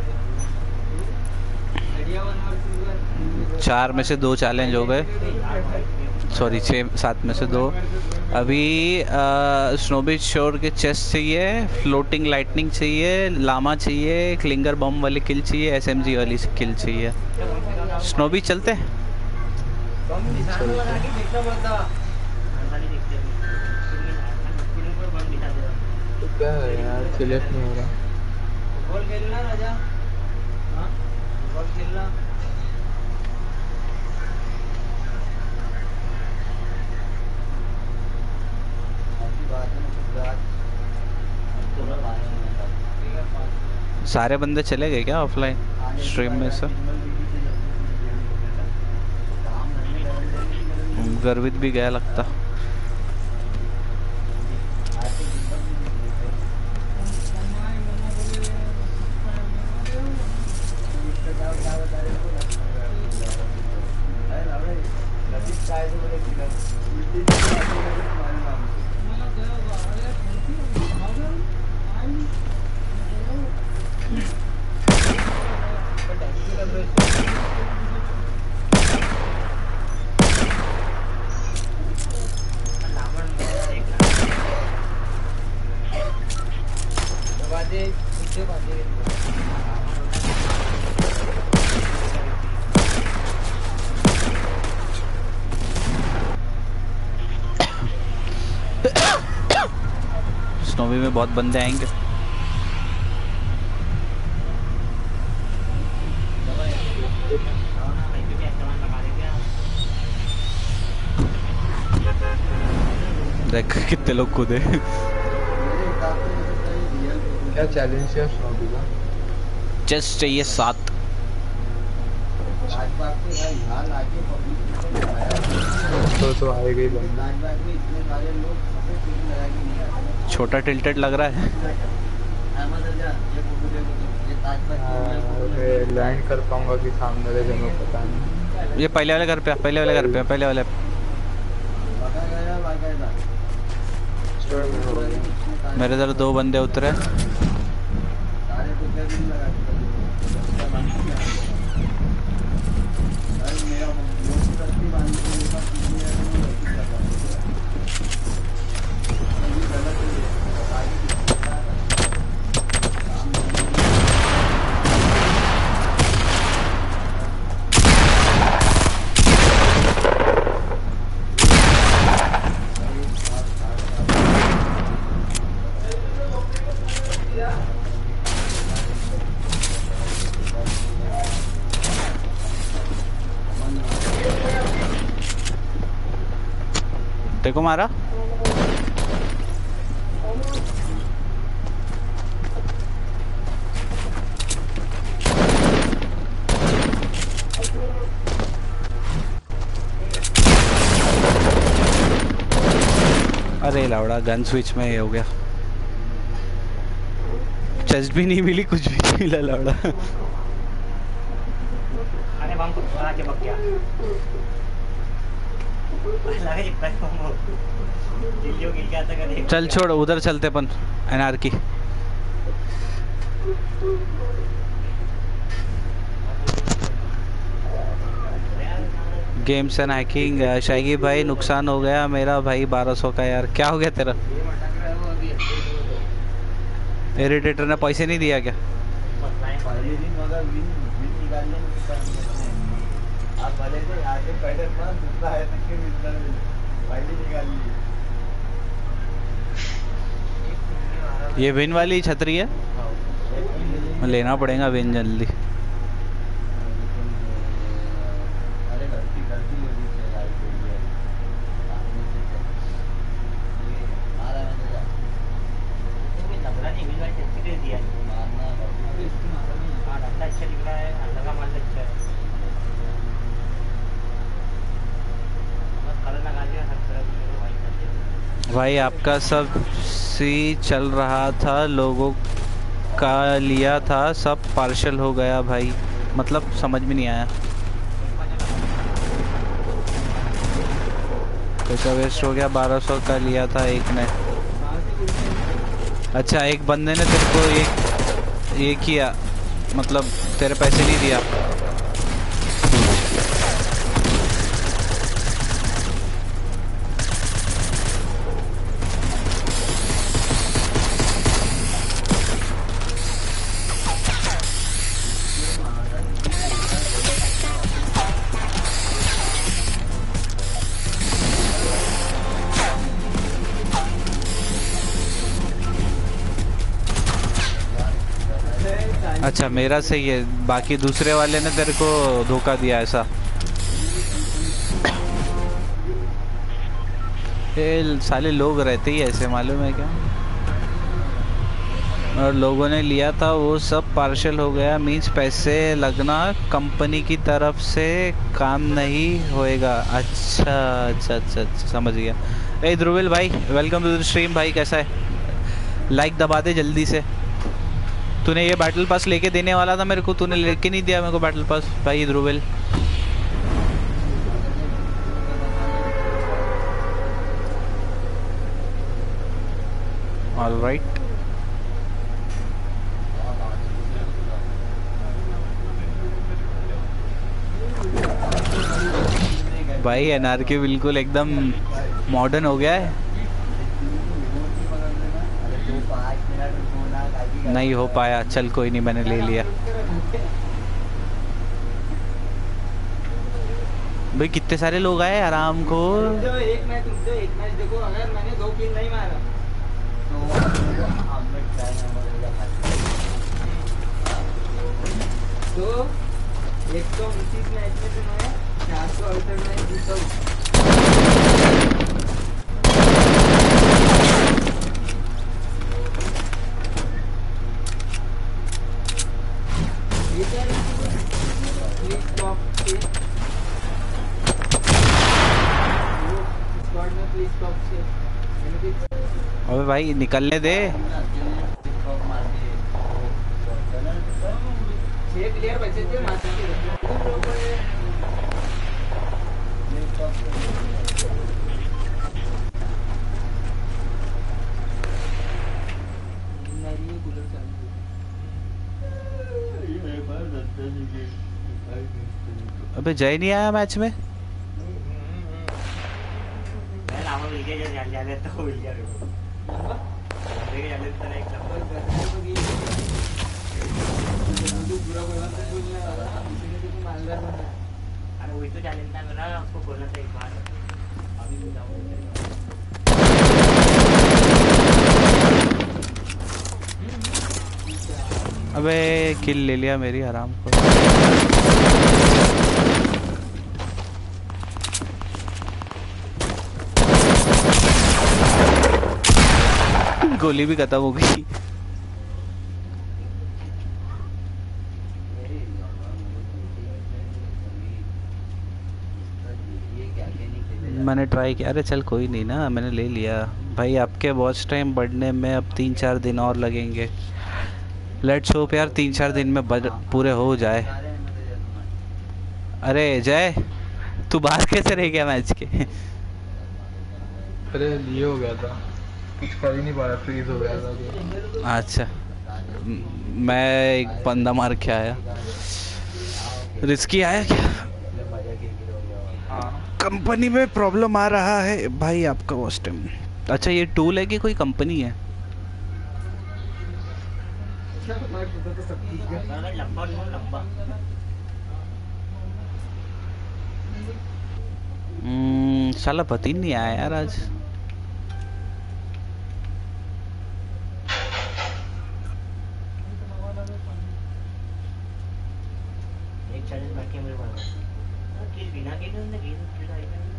बढ़िया 1 और 4 में से 2 चैलेंज हो गए, सॉरी 7 में से 2। अभी स्नोबी शोर के चेस्ट चाहिए, फ्लोटिंग लाइटनिंग चाहिए, लामा चाहिए, क्लिंगर बम वाली किल चाहिए, एसएमजी वाली किल चाहिए। स्नोबी चलते हैं? बम निशान लगा के देखना पड़ता। तो क्या है यार, सिलेक्ट नहीं हो रहा। फुटबॉल खेलना राजा? हाँ फुटबॉल खेलना। सारे बंदे चले गए क्या ऑफलाइन स्ट्रीम में से? गर्वित भी गया लगता। स्नोवी में बहुत बंदे आएंगे। देख कितने लोग कूदे। क्या चैलेंज है स्नोबी का? चेस्ट चाहिए 7। तो आएगा ही बंदा। छोटा टिल्टेड लग रहा है। लैंड कर पाऊंगा कि सामने रह जाऊंगा पता नहीं। ये पहले वाले घर पे, पहले वाले घर पे, पहले वाले। मेरे इधर 2 बंदे उतरे। देखो मारा। अरे लावड़ा गन स्विच में ये हो गया। चेस्ट भी नहीं मिली, कुछ भी नहीं मिला लावड़ा। वहाँ चिपक गया लगा चिपका वो दिल्ली गिर गया था कभी। चल छोड़, उधर चलते अपन एनआरकी। Games and hacking. शाइगी भाई नुकसान हो गया मेरा भाई 1200 का यार। क्या हो गया तेरा? इरिटेटर ने पैसे नहीं दिया क्या? पहले दिन मगर विन निकालने में आप भले से आगे पैडल पर दूसरा है तक के मिलता है पहले निकाल लिए। ये विन वाली छतरी है, लेना पड़ेगा विन जल्दी। अरे गलती गलती हो गई है लाइट हो गई है ये मारा मैंने जा लग रहा नहीं विन वाली टेस्ट दे दिया मारना हाँ डंडा अच्छा दिख रहा है अंदर का माल अच्छा है बस कलर लगा दिया हर तरफ वाइट कर दिया भाई आपका सब सी चल रहा था, लोगों का लिया था, सब पार्शल हो गया भाई। मतलब समझ में नहीं आया। पैसा वेस्ट हो गया। 1200 का लिया था एक ने। अच्छा एक बंदे ने तेरे को ये किया, मतलब तेरे पैसे नहीं दिया। अच्छा मेरा सही है, बाकी दूसरे वाले ने तेरे को धोखा दिया ऐसा। ये साले लोग रहते ही ऐसे, मालूम है क्या? और लोगों ने लिया था वो सब पार्शल हो गया। मीन्स पैसे लगना कंपनी की तरफ से काम नहीं होएगा। अच्छा अच्छा अच्छा, अच्छा समझ गया। ए ध्रुविल भाई वेलकम टू द स्ट्रीम भाई, कैसा है? लाइक दबा दे जल्दी से। तूने ये बैटल पास लेके देने वाला था मेरे को, तूने लेके नहीं दिया मेरे को बैटल पास भाई ध्रुविल। ऑलराइट भाई एनआरके बिल्कुल एकदम मॉडर्न हो गया है। नहीं हो पाया, चल कोई नहीं, मैंने ले लिया। भाई कितने सारे लोग आए आराम को। एक मैच देखो, अगर मैंने 2 किल नहीं मारा तो 129 मैच में तो मैं 468 मैच जीता हूँ। अबे भाई निकलने दे। 6 प्लेयर बचे थे मास्टर के। अबे जय नहीं आया मैच में। अरे वही तो चैलेंज था मेरा, उसको बोलना था एक बार अभी नहीं जाऊंगा। अबे किल ले लिया मेरी आराम को। गोली भी खत्म हो गई। मैंने ट्राई किया। अरे चल कोई नहीं ना, मैंने ले लिया भाई। आपके वॉच टाइम बढ़ने में अब 3-4 दिन और लगेंगे। लेट्स होप यार 3-4 दिन में पूरे हो जाए। अरे जय, तू बाहर कैसे रह गया मैच के? अरे ये हो गया था, कुछ कर ही नहीं पाया, फ्रीज हो गया था तो। अच्छा, मैं एक बंदा मार के आया। रिस्की आया क्या? हाँ कंपनी में प्रॉब्लम आ रहा है भाई आपका उस टाइम। अच्छा, ये टूल है कि कोई कंपनी है? अगर लंबा लो लंबा। साला पता ही नहीं आया यार आज। एक चैलेंज बाकी है मेरे पास। किल बिना किल ने किल किल आई है।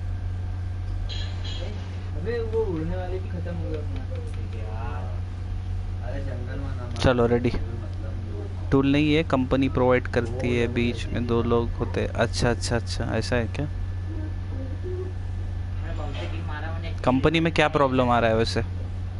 अबे वो उड़ने वाले भी खत्म हो गए अपना। यार अरे जंगल में ना चलो रेडी। मतलब टूल नहीं है, कंपनी प्रोवाइड करती है, बीच में दो लोग होते हैं। अच्छा अच्छा अच्छा, ऐसा है क्या? मैं बहुत से किल मारा मैंने। कंपनी में क्या प्रॉब्लम आ रहा है वैसे?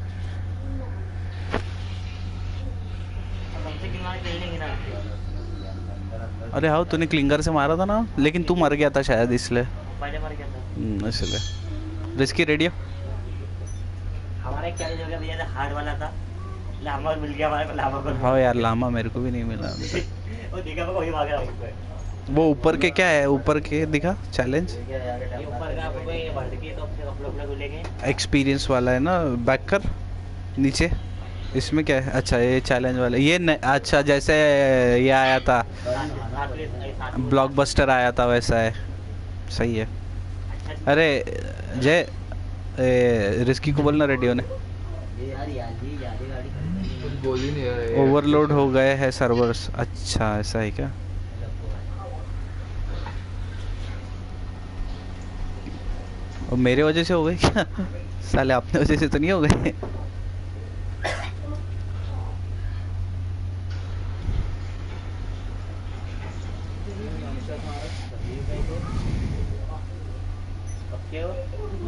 बहुत से किल मारे किल नहीं गिरा। अरे हाँ, तूने क्लिंगर से मारा था ना, लेकिन तू मर गया था शायद इसलिए। पहले मर गया था। इसलिए। Risky radio. हमारा एक चैलेंज हो गया भैया, हार्ड वाला था। लामा मिल गया हमारे को, लामा को। हाँ यार, लामा मेरे को भी नहीं मिला अभी तक। वो देखा मैं वही भाग रहा हूँ ऊपर। वो ऊपर के क्या है? ऊपर के दिखा चैलेंज। ये ऊपर का आपको ये बढ़ के तो अपने कपड़े खुलेंगे। एक्सपीरियंस वाला है ना, बैक कर नीचे। इसमें क्या है? अच्छा, ये चैलेंज वाला ये अच्छा, जैसे ये आया था ब्लॉकबस्टर आया था वैसा है। सही है। अरे जय, रिस्की को बोलना रेडियो ने। ये यार यादी यादी गाड़ी खड़ी कुछ बोल ही नहीं रहा है। ओवरलोड हो गए हैं सर्वर्स। अच्छा, ऐसा है क्या? और मेरे वजह से हो गए क्या? साले अपने वजह से तो नहीं हो गए? पक्के हो?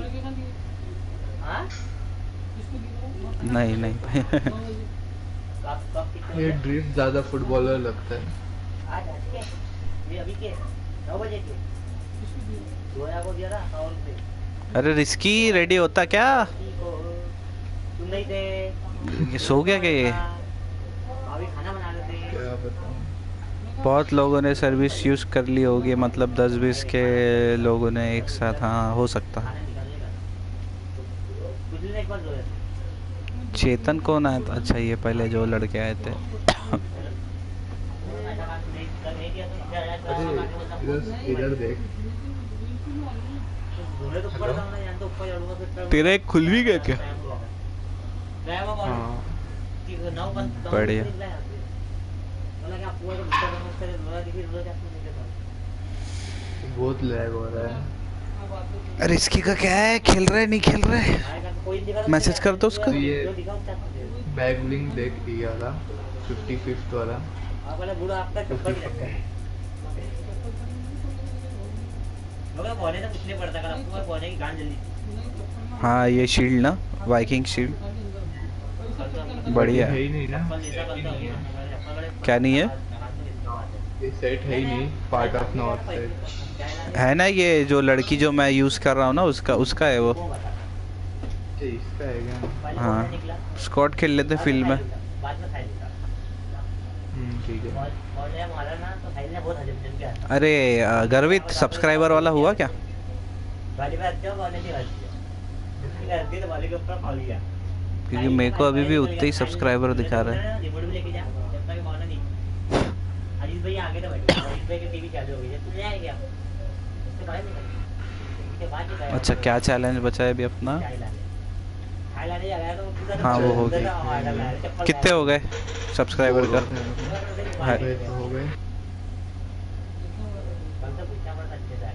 हाँ? नहीं नहीं भाई। कब कितने ये बजे? ड्रीम ज्यादा फुटबॉलर लगता है। आज के? ये अभी के? 9 बजे के? 2000 को दिया था 100 रुपये। अरे रिस्की रेडी होता क्या? ठीक हो? तुम नहीं थे? ये सो गया क्या ये? अभी खाना बना रहे थे। क्या बताऊं। बहुत लोगों ने सर्विस यूज कर ली होगी, मतलब 10-20 के लोगों ने एक साथ। हाँ, हो सकता है। खाना निकालने का। कुछ दिन एक बार जो है। चेतन कौन आया था? अच्छा, ये पहले जो लड़के आए थे। ऐसा काम नहीं किया तो क्या यार अरे इधर देख। घूमने तो ऊपर जाऊंगा यार, तो ऊपर चढ़ूंगा फिर तेरा एक खुल भी गया क्या? गया वो कौन? हाँ कि 9 बंद बढ़िया। बोला कि आप पूरा तो भीतर बंद कर बोला कि रोज आपको नहीं देता। बहुत लैग हो रहा है। रिस्की का क्या है? खेल रहा है नहीं खेल रहा है? आएगा तो कोई दिखा तो मैसेज कर दो उसको। ये जो दिखा उसका आपको दे दो। बैग लिंक देख दिया था 55th वाला। आप बोले बूढ़ा आपका चक्कर भी लगता है। मगर बोले तो कुछ नहीं पड़ता, कल आपको बोले की गांड जल्दी। हाँ, ये शील्ड ना, वाइकिंग शील्ड। बढ़िया। है ही नहीं ना, चप्पल जैसा बनता हो गया। क्या नहीं है? ये सेट है ही नहीं, पार्ट ऑफ नॉर्थ सेट है ना, ये जो लड़की जो मैं यूज कर रहा हूँ ना, उसका है वो। इसका है क्या? हाँ, स्क्वाड खेल लेते फील्ड में। बाद में खाई लेगा। ठीक है। और ये हमारा ना तो खाई ने बहुत हजम जम गया। अरे गर्वित, सब्सक्राइबर वाला हुआ क्या? गाड़ी पे अच्छा बोलने की गलती है। जिसकी गलती है तो वाले के ऊपर खा लिया। क्योंकि मेरे को अभी भी उतने ही सब्सक्राइबर दिखा रहे हैं। रिमोट भी लेके जा, जब तक मौना नहीं। अजीत भाई आगे तो बैठे, अजीत भाई की टीवी चालू हो गई है, तू ले आएगा उसके बाद निकल। उसके बाद ही अच्छा, क्या चैलेंज बचा है अभी अपना? थाईलैंड जा रहा है तो पूरा हाँ, वो हो उधर गई। का आवाज आ रहा है, चप्पल कितने हो गए सब्सक्राइबर का? हाँ। हो गए। कल तो पूछना पड़ता अच्छे से।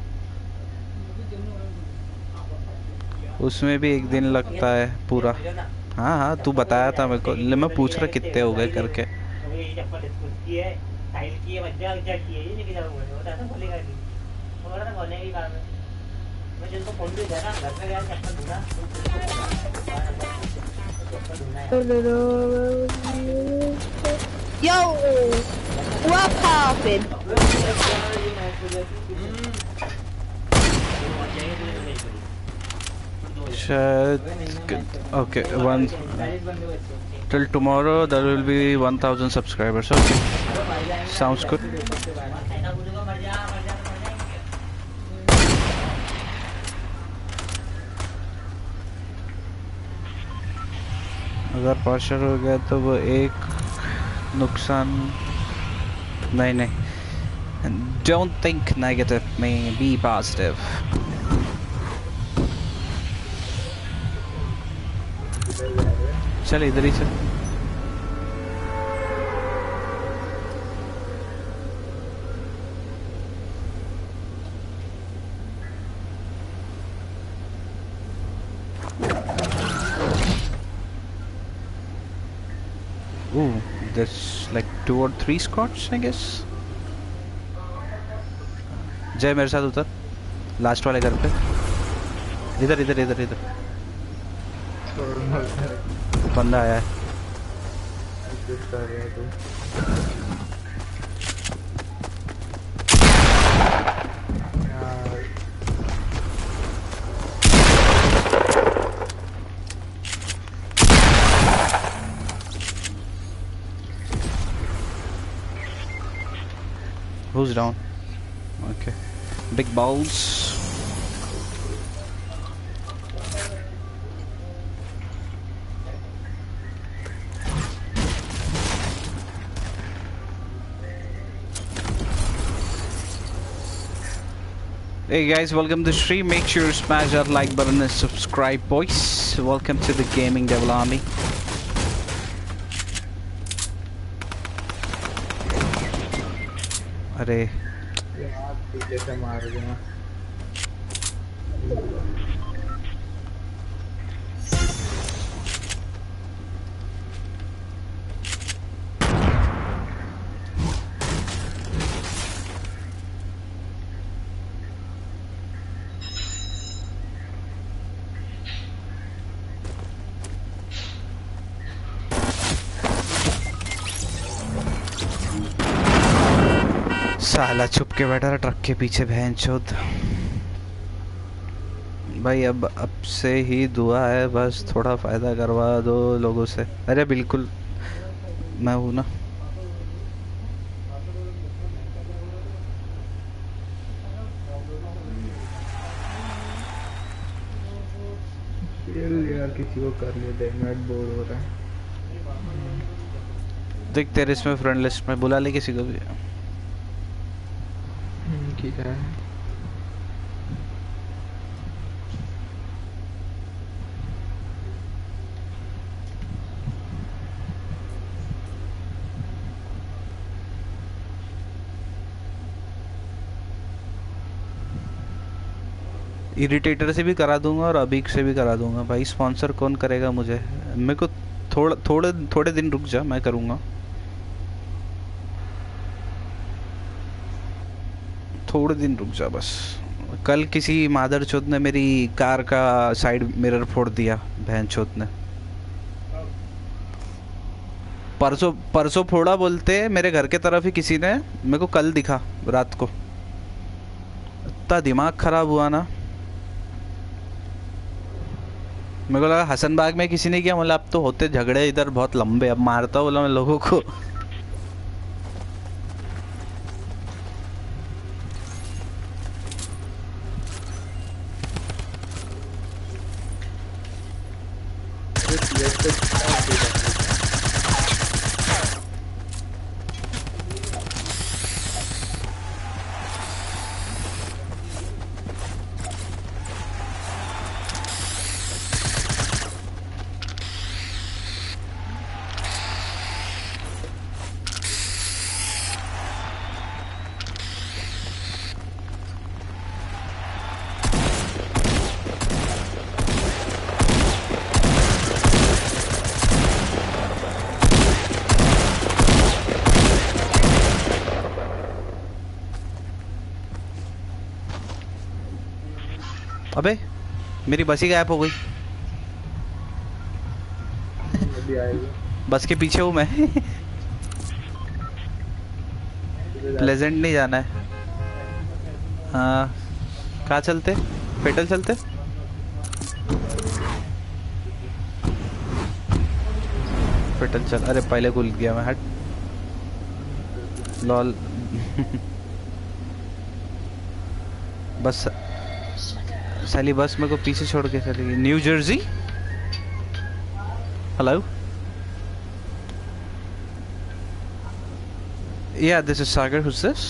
उसमें भी एक दिन लगता है पूरा। हाँ हाँ, तू बताया था मेरे को, मैं पूछ रहा कितने हो गए करके। ये चप्पल इसकी है, टाइल की है, बच्चा बच्चा की है, ये लेके जाऊंगा वो तो ऐसा बोलेगा नहीं। वो बोला था बोलने की बात है। मैं जिनको फोन भी दिया ना, घर पे गया चप्पल ढूंढा, चप्पल ढूंढा है। Yo! What poppin'? Okay, one till tomorrow there will be 1000 subscribers. Okay, sounds good. अगर पार्शल हो गया तो वो एक नुकसान नहीं don't think negative, may be positive. चल इधर ही चल. Ooh, there's like 2 or 3 squads, I guess. जय मेरे साथ उतर लास्ट वाले घर पे. इधर इधर इधर इधर बंदा आया है. Who's down? Okay. Big balls. Hey guys, welcome to the stream. Make sure to smash that like button and subscribe, boys. Welcome to the Gaming Devil Army. अरे यार पीछे से मार दिया. साला छुप के बैठा रहा ट्रक के पीछे भैंचोद. भाई अब से ही दुआ है, बस थोड़ा फायदा करवा दो लोगों से. अरे बिल्कुल मैं हूं ना. यार किसी को कर लेते हैं, नेट बोर हो रहा है. देख तेरे इसमें फ्रेंड लिस्ट में बुला ले किसी को भी. ठीक है. इरिटेटर से भी करा दूंगा और अभी से भी करा दूंगा. भाई स्पॉन्सर कौन करेगा मुझे? मेरे को थोड़े दिन रुक जा, मैं करूंगा. थोड़े दिन रुक जा बस. कल किसी मादरचोद ने मेरी कार का साइड मिरर फोड़ दिया. भैंचोद ने परसों फोड़ा बोलते मेरे घर के तरफ ही किसी ने. मेरे को कल दिखा रात को. इतना दिमाग खराब हुआ ना. मेरे को लगा हसनबाग में किसी ने किया. मतलब अब तो होते झगड़े इधर बहुत लंबे. अब मारता बोला मैं लोगों को. अबे मेरी बस ही गायब हो गई. बस के पीछे हूँ मैं. प्लेजेंट नहीं जाना है। हाँ, कहाँ चलते? फेटल चलते? फेटल चल। अरे पहले भूल गया मैं, हट। लॉल। बस साली बस मेरे को पीछे छोड़ के चली गई। New Jersey. Hello. Yeah, this is Sagar. Who's this?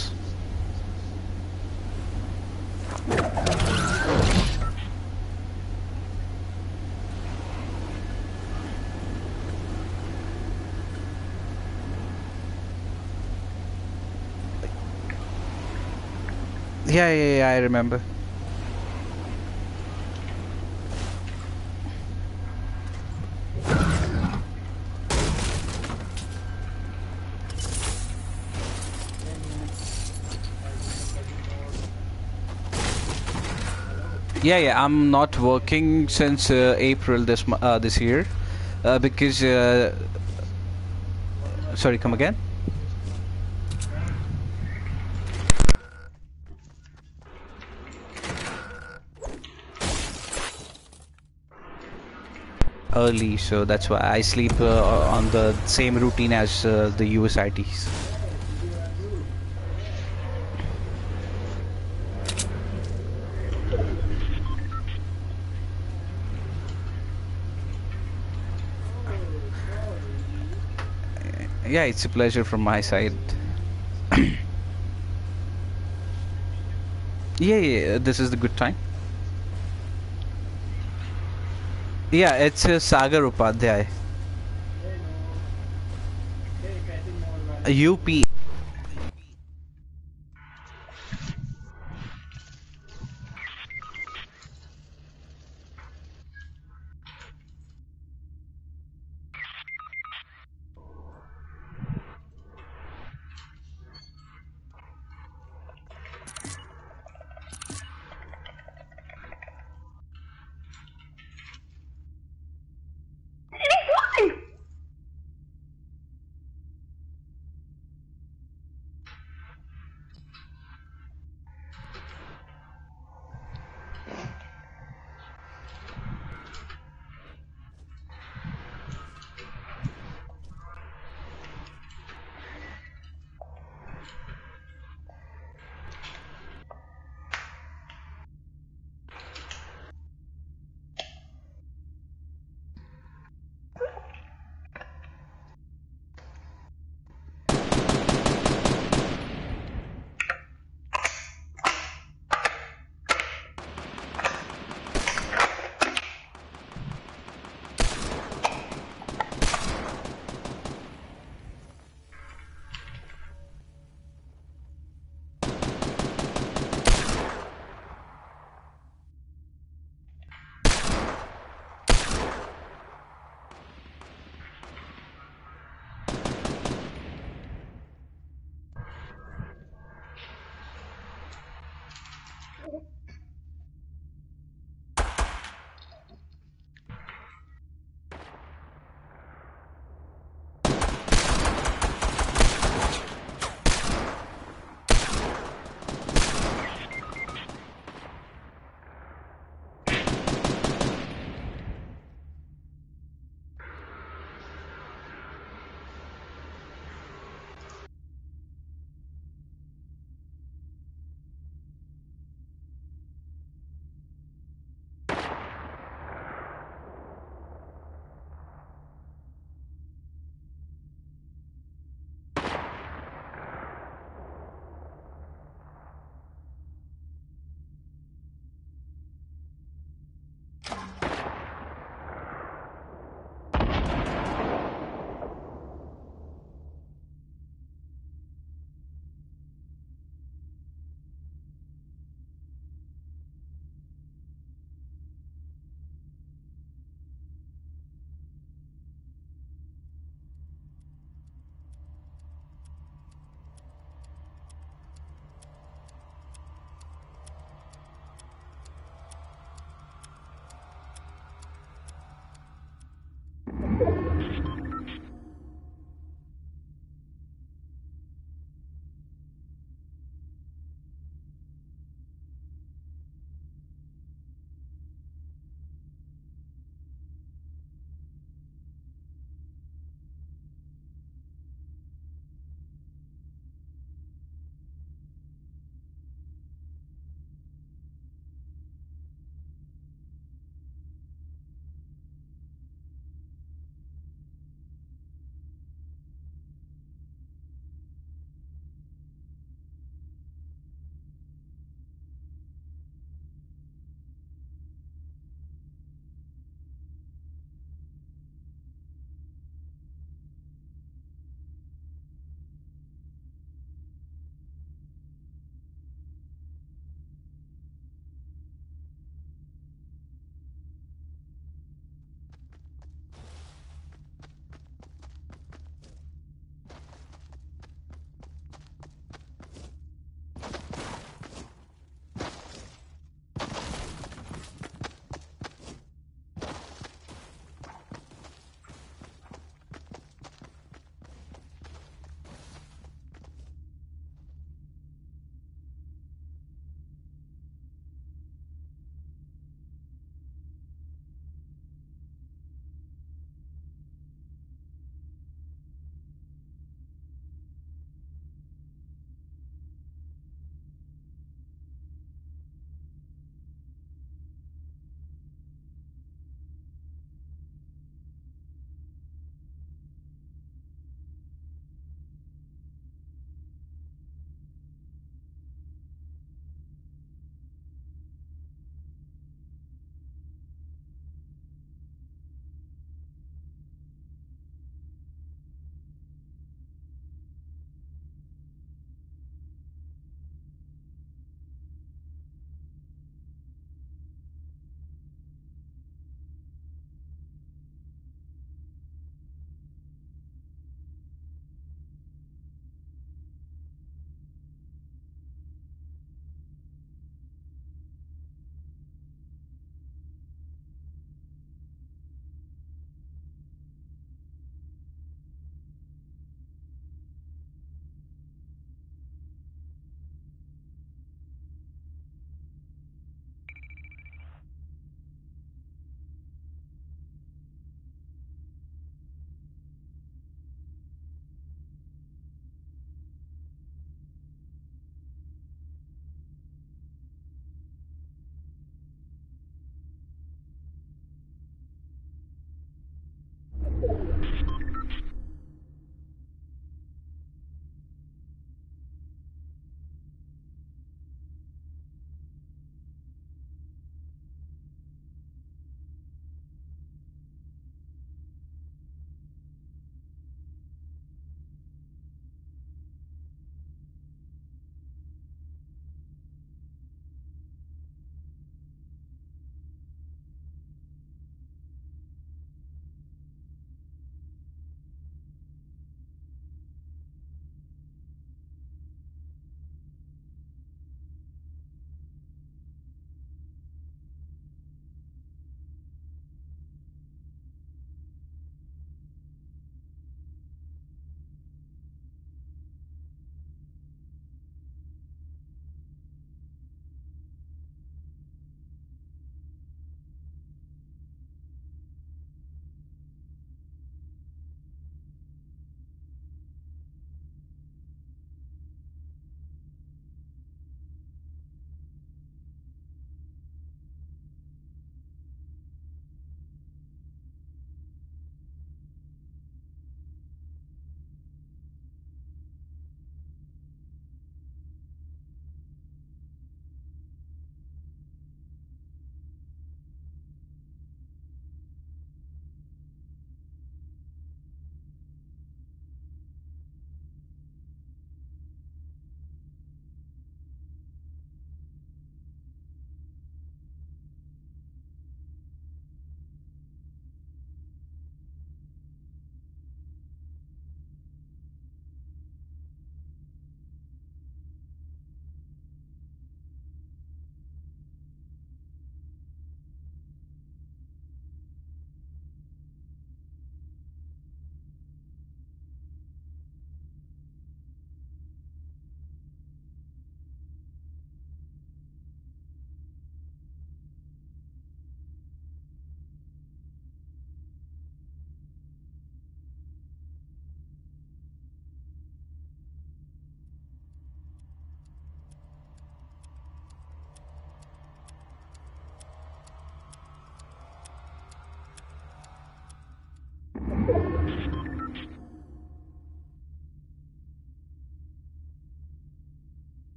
Yeah, I remember. Yeah, I'm not working since April this year because sorry, come again. Early, so that's why I sleep on the same routine as the US ITs. Yeah, it's a pleasure from my side. Yeah, this is the good time. Yeah, it's Sagar Upadhyay. UP.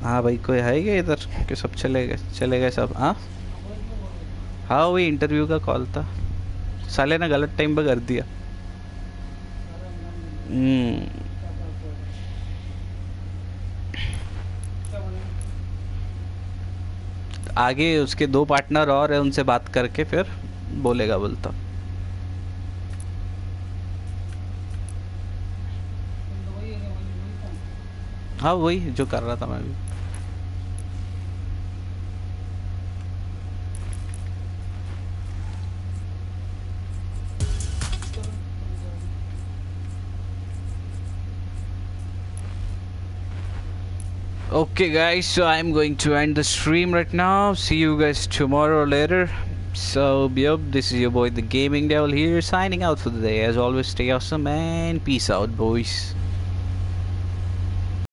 हाँ भाई, कोई है क्या इधर कि सब चले गए सब? हाँ हाँ, वही इंटरव्यू का कॉल था। साले ने गलत टाइम पे कर दिया। आगे उसके 2 पार्टनर और है, उनसे बात करके फिर बोलेगा बोलता। हाँ वही जो कर रहा था मैं भी। Okay guys, so I'm going to end the stream right now. See you guys tomorrow or later. So yep, this is your boy the Gaming Devil here, signing out for the day. As always, stay awesome and peace out, boys.